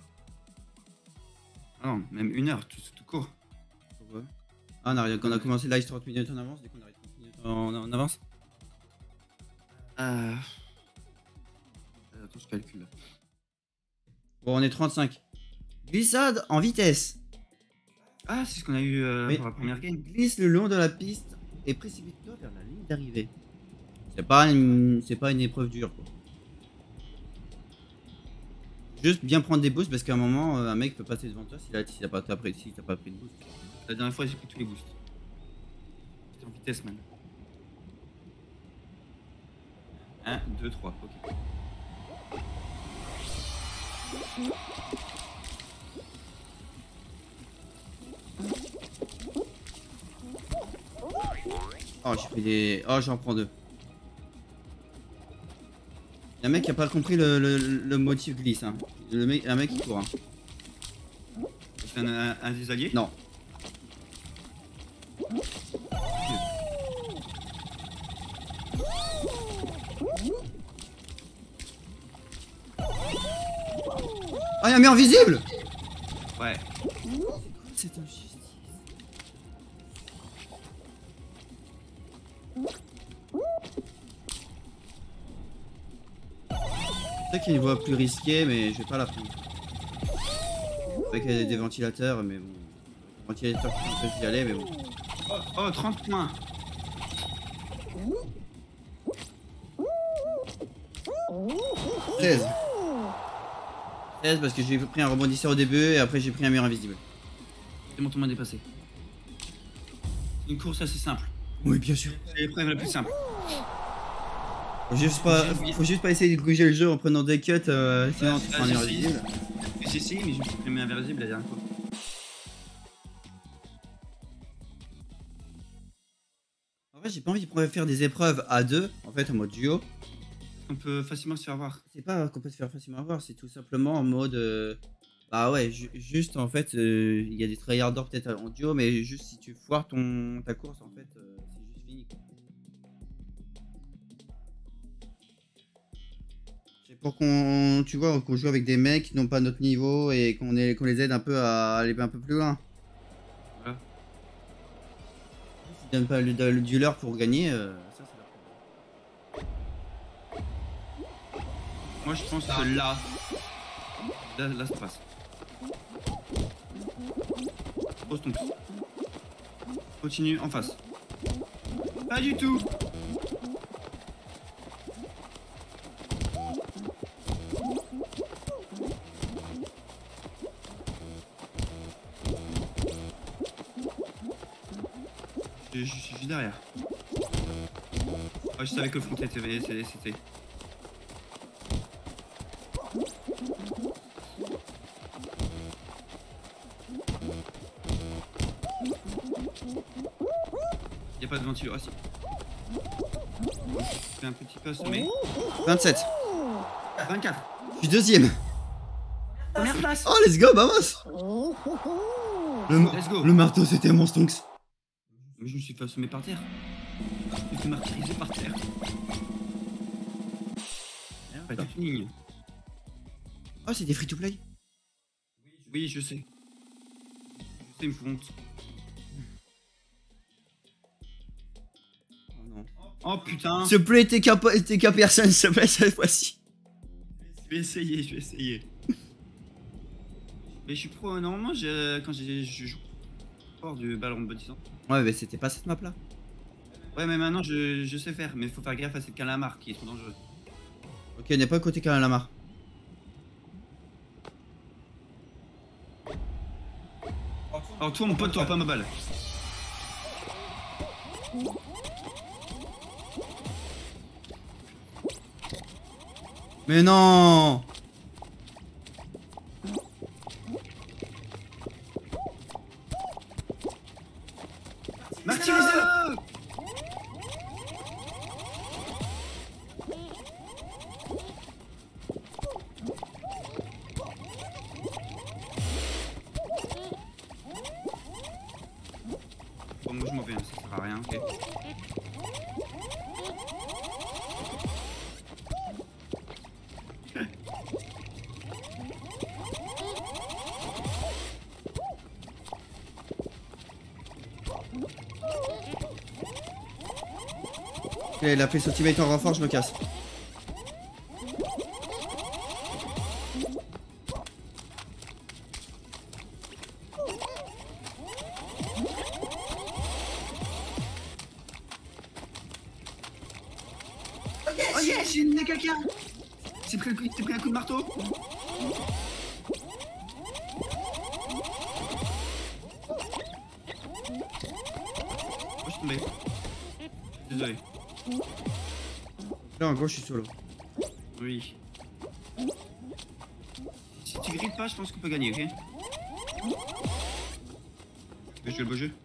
Speaker 3: Ah non, même 1 heure, tout court.
Speaker 2: Pourquoi? Ah, on a commencé live 30 minutes en avance, du coup on arrive 30 minutes en avance.
Speaker 3: Attends, je calcule.
Speaker 2: Bon, on est 35. Glissade en vitesse.
Speaker 3: Ah, c'est ce qu'on a eu
Speaker 2: Oui.
Speaker 3: pour la première game.
Speaker 2: Glisse le long de la piste et précipite-toi vers la ligne d'arrivée. C'est pas une épreuve dure quoi. Juste bien prendre des boosts parce qu'à un moment un mec peut passer devant toi si t'as pas pris de boost.
Speaker 3: La dernière fois j'ai pris tous les boosts. J'étais en vitesse man. 1, 2, 3, ok.
Speaker 2: Oh j'ai pris des. Oh j'en prends 2. Y'a un mec qui a pas compris le motif glisse hein. Un mec qui court hein.
Speaker 3: C'est un des alliés?
Speaker 2: Non. Ah y'a un mur invisible.
Speaker 3: Ouais.
Speaker 2: C'est injustice. C'est qu'il y a une voie plus risquée, mais je vais pas la prendre. Avec des ventilateurs, mais bon. Ventilateurs qui empêchent d'y aller, mais bon.
Speaker 3: Oh, 30 points. «
Speaker 2: 16 parce que j'ai pris un rebondisseur au début et après j'ai pris un mur invisible.
Speaker 3: C'est mon tour m'a dépassé. C'est une course assez simple.
Speaker 2: Oui, bien sûr.
Speaker 3: C'est l'épreuve la plus simple.
Speaker 2: Faut juste pas essayer de bouger le jeu en prenant des cuts, sinon tu prends un mur invisible.
Speaker 3: J'ai essayé, mais je me suis pris un mur invisible la dernière fois.
Speaker 2: En fait, j'ai pas envie de faire des épreuves à deux, en fait, en mode duo.
Speaker 3: On peut facilement se faire voir.
Speaker 2: C'est pas qu'on peut se faire facilement avoir, c'est tout simplement en mode. Bah ouais, juste en fait, il y a des tryharders peut-être en duo, mais juste si tu foires ta course, en fait, c'est juste fini. Quoi. C'est pour qu'on, tu vois, qu'on joue avec des mecs qui n'ont pas notre niveau et qu'on les aide un peu à aller un peu plus loin.
Speaker 3: Voilà.
Speaker 2: S'ils donnent pas le dueler pour gagner, ça c'est leur problème.
Speaker 3: Moi je pense que là ça passe. Pose ton pouce. Continue en face. Pas du tout. Je suis juste derrière. Oh, je savais que le front c'était. Y'a pas de ventilation. Ah si. Je fais un petit peu assommé.
Speaker 2: 27.
Speaker 3: 24.
Speaker 2: Je suis deuxième.
Speaker 3: Première place.
Speaker 2: Oh, let's go, vamos.
Speaker 3: Let's go.
Speaker 2: Le marteau, c'était mon stonks.
Speaker 3: Mais je me suis fait assommer par terre. Je me suis fait martyriser par terre. Pas toute une ligne.
Speaker 2: Oh, c'est des free to play.
Speaker 3: Oui, je sais. Je sais, il me faut honte.
Speaker 2: Oh non.
Speaker 3: Oh putain.
Speaker 2: S'il te plaît, TK personne, s'il te plaît, cette fois-ci.
Speaker 3: Je vais essayer. Mais je suis pro, normalement, je joue fort du ballon bâtissant.
Speaker 2: Ouais, mais c'était pas cette map là.
Speaker 3: Ouais, mais maintenant je sais faire, mais faut faire gaffe à cette calamar qui est trop dangereuse.
Speaker 2: Ok, on n'est pas côté Calamar.
Speaker 3: Alors, toi, mon pote, t'auras pas ma balle.
Speaker 2: Mais non.
Speaker 3: Martyrisez-le. Bon, moi je m'en vais, hein, ça sert à rien, ok.
Speaker 2: Ok, il a pris son teammate en renfort, je me casse.
Speaker 3: j'ai une quelqu'un. Il s'est pris un coup de marteau. Oh, je suis tombé. Désolé.
Speaker 2: Là en gros je suis solo.
Speaker 3: Oui. Si tu grippes pas, je pense qu'on peut gagner, ok? Tu veux jouer le beau jeu?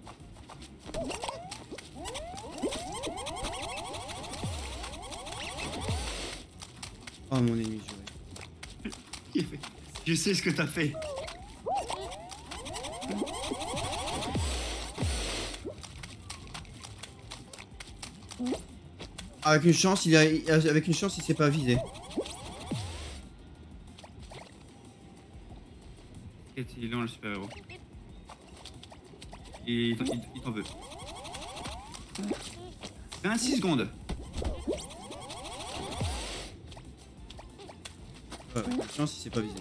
Speaker 2: Oh mon ennemi juré.
Speaker 3: Je sais ce que t'as fait.
Speaker 2: Avec une chance, il s'est pas visé.
Speaker 3: Il est loin le super héros. Il t'en veut. 26 secondes.
Speaker 2: Ouais, avec une chance, il s'est pas visé.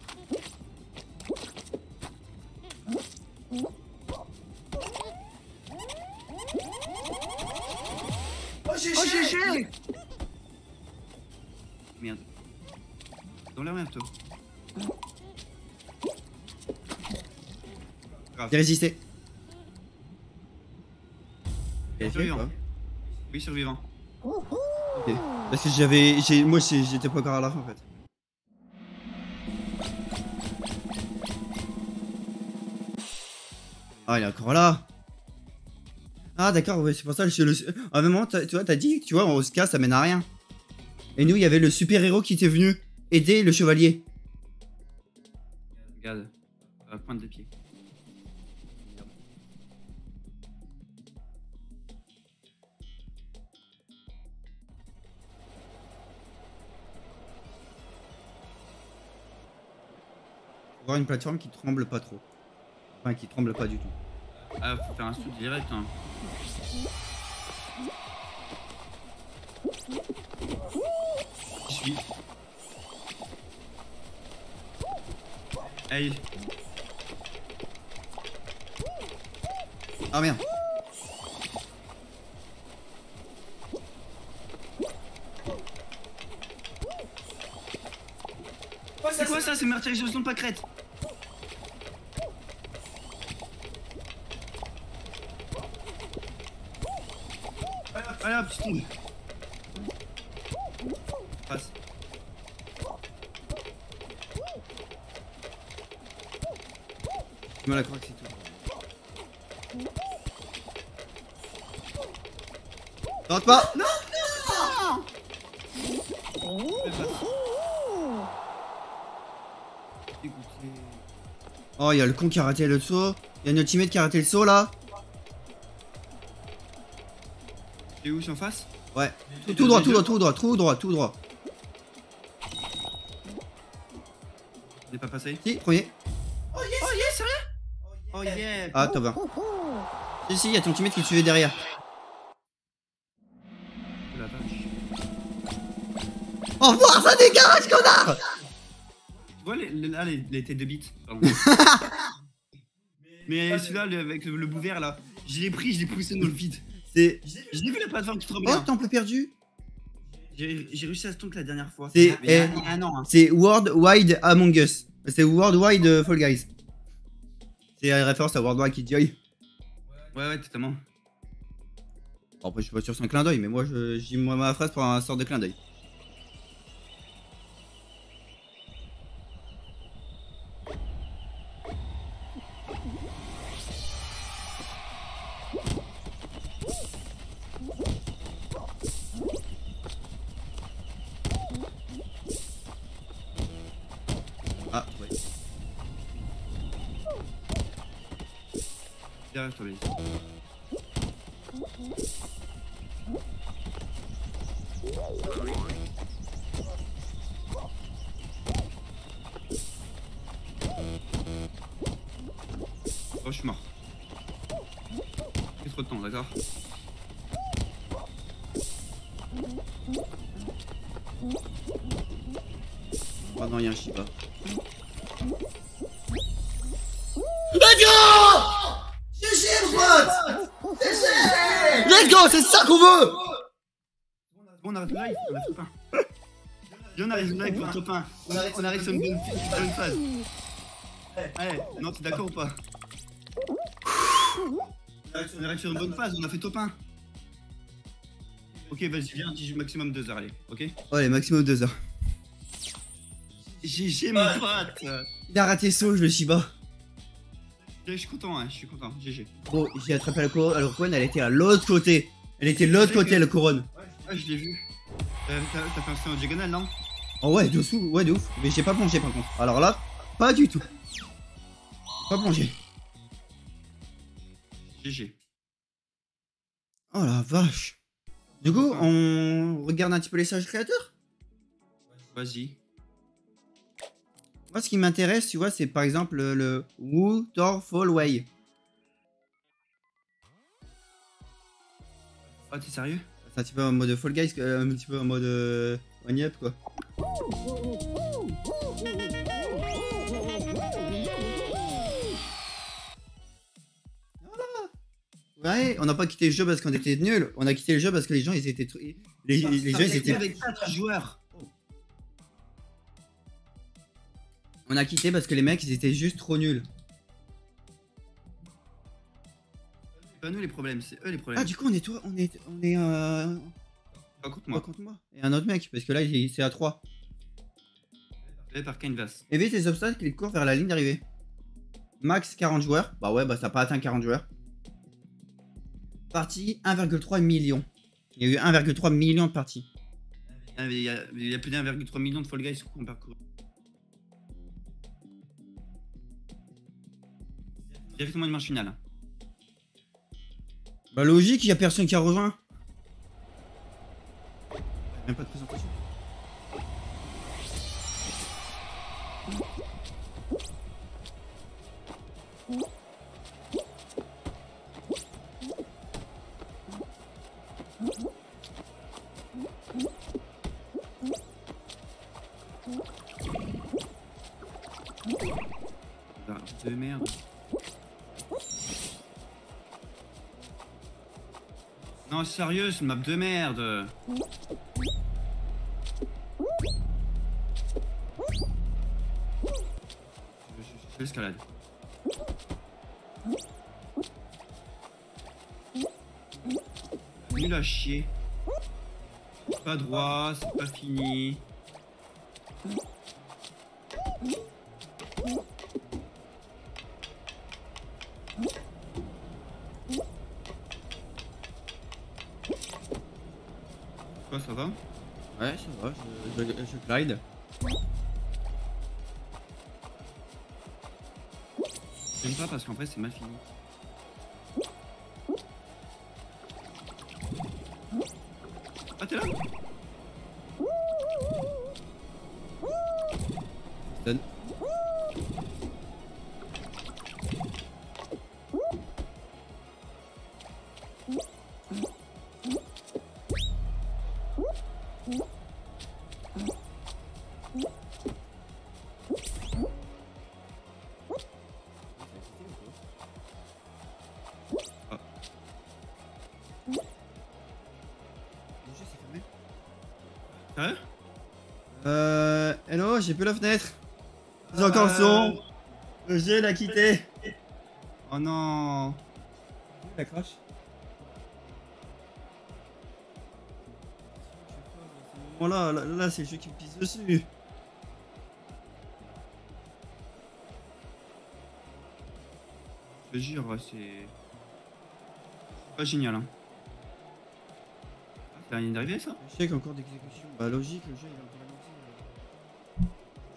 Speaker 3: Oh GG. Merde. Dans la merde toi. Grave.
Speaker 2: J'ai résisté.
Speaker 3: Survivant. Oui, survivant.
Speaker 2: Ok. Parce que moi j'étais pas encore à la fin en fait. Ah il est encore là. Ah d'accord, ouais, c'est pour ça que à un moment, tu vois, t'as dit, tu vois, on se casse, ça mène à rien. Et nous, il y avait le super héros qui était venu aider le chevalier.
Speaker 3: Regarde. À la pointe des pieds.
Speaker 2: Faut voir une plateforme qui tremble pas trop. Enfin, qui tremble pas du tout.
Speaker 3: Ah, faut faire un saut direct, hein. Je suis. Hey.
Speaker 2: Ah merde.
Speaker 3: C'est quoi ça? C'est martyrisation de pâquerette. Allez hop, tu tombes. Passe.
Speaker 2: J'ai mal à croire que c'est tout. Tente pas. Non. Oh, il y a le con qui a raté le saut. Il y a notre teammate qui a raté le saut là.
Speaker 3: T'es où, je suis en face?
Speaker 2: Ouais. Tout droit.
Speaker 3: Il est pas passé?
Speaker 2: Si, premier.
Speaker 3: Oh yes, sérieux? Oh yeah.
Speaker 2: Ah, top 1. Si, il y a ton teammate qui te suivait derrière.
Speaker 3: Oh la vache.
Speaker 2: Au revoir, ça dégage, connard.
Speaker 3: Tu vois là les têtes de bite. Mais celui-là avec le bout vert là, je l'ai pris, je l'ai poussé dans le vide.
Speaker 2: C'est.
Speaker 3: J'ai vu la plateforme qui tremblait.
Speaker 2: Oh, temple perdu.
Speaker 3: J'ai réussi à ce que la dernière fois.
Speaker 2: C'est
Speaker 3: Il y a un an. Hein.
Speaker 2: C'est World Wide Among Us. C'est World Wide Fall Guys. C'est une référence à World Wide Kid Joy.
Speaker 3: Ouais, totalement.
Speaker 2: Bon, après, je suis pas sûr que c'est un clin d'œil, mais moi, je dis moi ma phrase pour un sort de clin d'œil. Ah, ouais.
Speaker 3: Derrière toi, les. Oh, je suis mort. J'ai trop de temps, d'accord?
Speaker 2: Oh non, y'a un Shiba.
Speaker 1: Let's go! GG, pote! GG! Let's go, c'est ça qu'on veut!
Speaker 3: Bon, on arrête le live, on a tout pas. Viens, on arrive live pour top 1. On arrive sur une bonne phase. Ouais, non, t'es d'accord ou pas? On arrive sur une bonne phase, on a fait top 1. Ok, vas-y, viens, dis maximum 2 heures, allez, ok?
Speaker 2: Allez, maximum 2 heures.
Speaker 3: GG, mon pote.
Speaker 2: Il a raté Sauge, le Shiba.
Speaker 3: Je suis content, hein, je suis content, GG.
Speaker 2: Bon, j'ai attrapé la couronne, elle était à l'autre côté. Elle était de l'autre côté, la couronne.
Speaker 3: Ouais, je l'ai vu. T'as fait un saut en diagonale, non?
Speaker 2: Oh ouais, de ouf, ouais, de ouf. Mais j'ai pas plongé par contre. Alors là, pas du tout. Pas plongé.
Speaker 3: GG.
Speaker 2: Oh la vache. Du coup, on regarde un petit peu les sages créateurs.
Speaker 3: Vas-y.
Speaker 2: Moi, ce qui m'intéresse, tu vois, c'est par exemple le Waterfall Way.
Speaker 3: Oh, t'es sérieux?
Speaker 2: C'est un petit peu en mode Fall Guys, un petit peu en mode One Up, quoi. Ouais, on n'a pas quitté le jeu parce qu'on était nuls. On a quitté le jeu parce que les gens, ils étaient... Les gens, ils étaient...
Speaker 3: avec 4 joueurs.
Speaker 2: On a quitté parce que les mecs, ils étaient juste trop nuls.
Speaker 3: C'est pas nous les problèmes, c'est eux les problèmes.
Speaker 2: Ah, du coup, on est toi, on est
Speaker 3: Pas contre moi.
Speaker 2: contre moi. Et un autre mec, parce que là, c'est à 3.
Speaker 3: Fait par Canvas.
Speaker 2: Évite les obstacles et cours vers la ligne d'arrivée. Max 40 joueurs. Bah ouais, bah ça n'a pas atteint 40 joueurs. Partie 1,3 million. Il y a eu 1,3 million de parties.
Speaker 3: Il y a plus d'1,3 million de Fall Guys qu'on parcourt. Directement une manche finale.
Speaker 2: Bah logique, il y a personne qui a rejoint. Même pas de présentation.
Speaker 3: De merde. Non, sérieux, c'est une map de merde. Je l'escalade. Nul à chier. C'est pas droit, c'est pas fini. Quoi, ça va?
Speaker 2: Ouais, ça va, je glide.
Speaker 3: J'aime pas parce qu'en vrai c'est mal fini. Ah, t'es là?
Speaker 2: Stun.
Speaker 3: Sérieux?
Speaker 2: Hello, j'ai plus la fenêtre. J'ai encore le son. Le jeu l'a quitté.
Speaker 3: Oh non.
Speaker 2: La crash. Bon là c'est le jeu qui me pisse dessus.
Speaker 3: Je te jure, c'est pas génial, hein. Ah, c'est la ligne d'arrivée, ça?
Speaker 2: Échec encore d'exécution. Bah logique, le jeu il est encore lancé.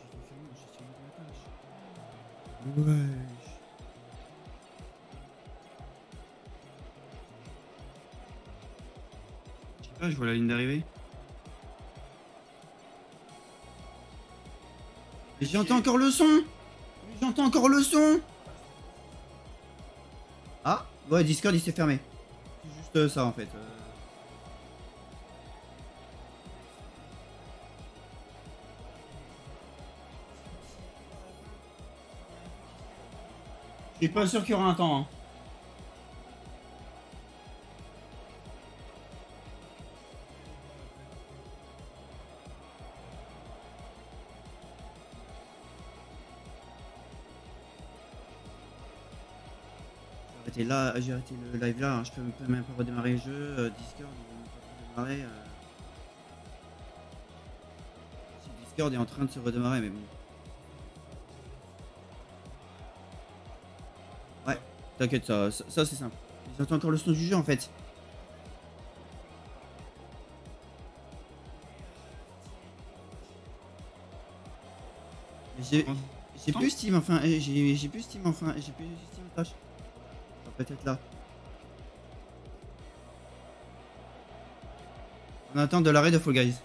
Speaker 2: J'ai fait fermer, j'ai tiré de la tâche. Ouais.
Speaker 3: Je sais pas, je vois la ligne d'arrivée.
Speaker 2: Mais j'entends encore le son. J'entends encore le son. Ah, ouais, Discord il s'est fermé. C'est juste ça en fait. Je suis pas sûr qu'il y aura un temps. Hein. J'ai arrêté le live là, hein. Je peux même pas redémarrer le jeu. Discord, il veut même pas redémarrer. Si Discord est en train de se redémarrer, mais bon. Ouais, t'inquiète, ça c'est simple. J'entends encore le son du jeu en fait. J'ai plus Steam enfin, j'ai plus Steam enfin, j'ai plus Steam attache. Enfin, peut-être là. On attend de l'arrêt de Fall Guys.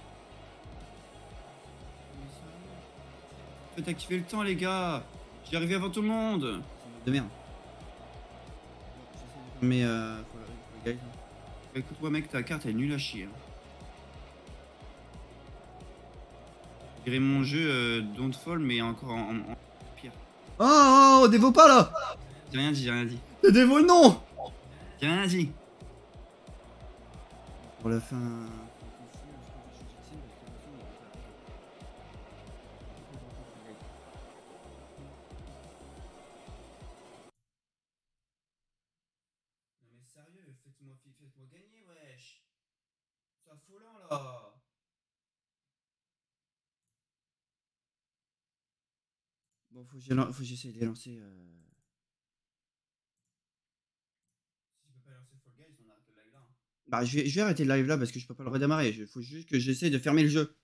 Speaker 3: Faites activer le temps, les gars. J'y arrivé avant tout le monde.
Speaker 2: De merde. Mais Fall Guys.
Speaker 3: Écoute-moi, mec, ta carte elle est nulle à chier. Je dirais mon jeu Don't Fall, mais encore en pire.
Speaker 2: Oh, dévo pas là.
Speaker 3: J'ai rien dit, j'ai rien dit.
Speaker 2: Dévo non.
Speaker 3: J'ai rien dit.
Speaker 2: Pour la fin.
Speaker 3: Non mais sérieux, faites-moi gagner, wesh. C'est affolant là.
Speaker 2: Bon, faut que j'essaie de les lancer.
Speaker 3: Si tu peux pas lancer Fall Guys, on arrête le live là.
Speaker 2: Bah, je vais arrêter le live là parce que je peux pas le redémarrer. Il faut juste que j'essaie de fermer le jeu.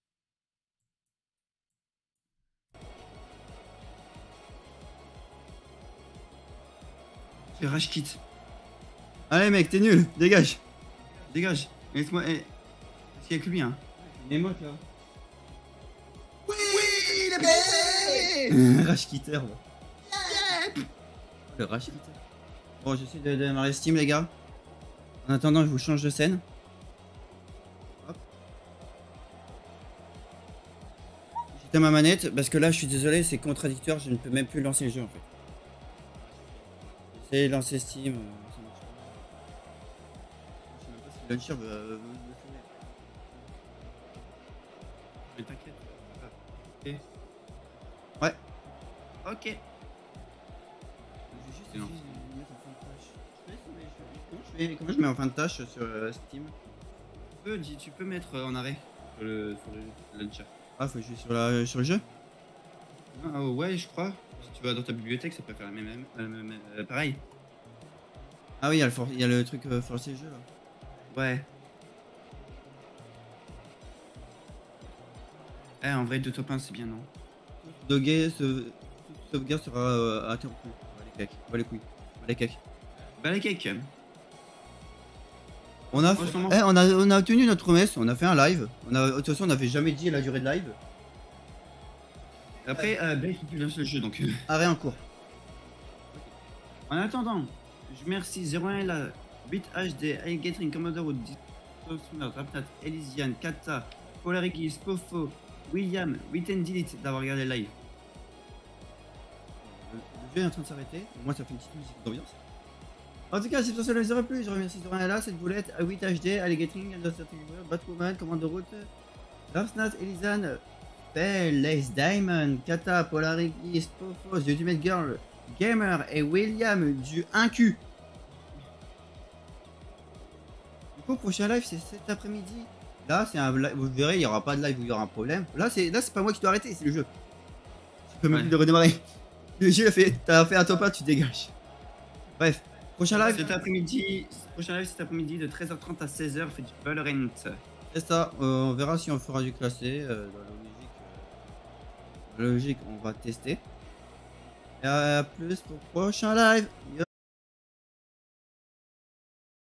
Speaker 3: C'est Rage Kit.
Speaker 2: Allez, mec, t'es nul. Dégage.
Speaker 3: Dégage. Laisse-moi. Parce qu'il y a que lui, hein.
Speaker 2: Une émote là.
Speaker 3: Oui, il est blessé.
Speaker 2: Rage Quitter. Le Rage Quitter. Bon, j'essaie de démarrer Steam, les gars. En attendant, je vous change de scène. Hop. J'éteins ma manette parce que là, je suis désolé, c'est contradictoire. Je ne peux même plus lancer le jeu en fait. J'essaie de lancer Steam. Ça marche pas. Je sais même pas si le launcher veut me filmer.
Speaker 3: Mais t'inquiète. Ok.
Speaker 2: Ouais.
Speaker 3: Ok.
Speaker 2: Je vais juste
Speaker 3: Et non.
Speaker 2: essayer de me mettre en fin de tâche. Comment je mets en fin de tâche sur Steam?
Speaker 3: Tu peux mettre en arrêt sur le launcher.
Speaker 2: Ah, faut que je vais sur le jeu?
Speaker 3: Ah ouais, je crois. Si tu vas dans ta bibliothèque, ça peut faire la même pareil.
Speaker 2: Ah oui, il y a le truc forcer le jeu là.
Speaker 3: Ouais. Eh, en vrai, 2 top 1, c'est bien, non?
Speaker 2: Toute sauvegarde sera interrompue. On va les couilles. On va les cakes.
Speaker 3: Bah, les cakes.
Speaker 2: On a,
Speaker 3: Franchement.
Speaker 2: on a tenu notre promesse, on a fait un live. De toute façon, on n'avait jamais dit la durée de live.
Speaker 3: Après, Blake, il lance le jeu, donc.
Speaker 2: Arrêt en cours.
Speaker 3: En attendant, je remercie 01 là, 8HD, iGatering, Commodore, Discovery, Raptat, Elysian, Kata, Polariki, Spofo, William, Delete d'avoir regardé le live.
Speaker 2: Le jeu est en train de s'arrêter. Au moins, ça fait une petite musique d'ambiance. En tout cas, si personne ne les aurait plu, je remercie 01 là, cette boulette, 8HD, Alligating, Batwoman, Command de route, Rapsnat, Elysian, Lace Diamond, Kata, Polariki, Spofo, The Ultimate Girl, Gamer et William du 1Q. Du coup, prochain live c'est cet après-midi. Là, c'est un live, vous verrez, il n'y aura pas de live où il y aura un problème. Là, c'est pas moi qui dois arrêter, c'est le jeu. Tu peux même plus le redémarrer. Le jeu, t'as fait un top 1, tu dégages. Bref, prochain live.
Speaker 3: Prochain live cet après-midi de 13h30 à 16h, fait du Valorant.
Speaker 2: C'est ça, on verra si on fera du classé. Dans la logique, on va tester. Et à plus pour prochain live. Yo.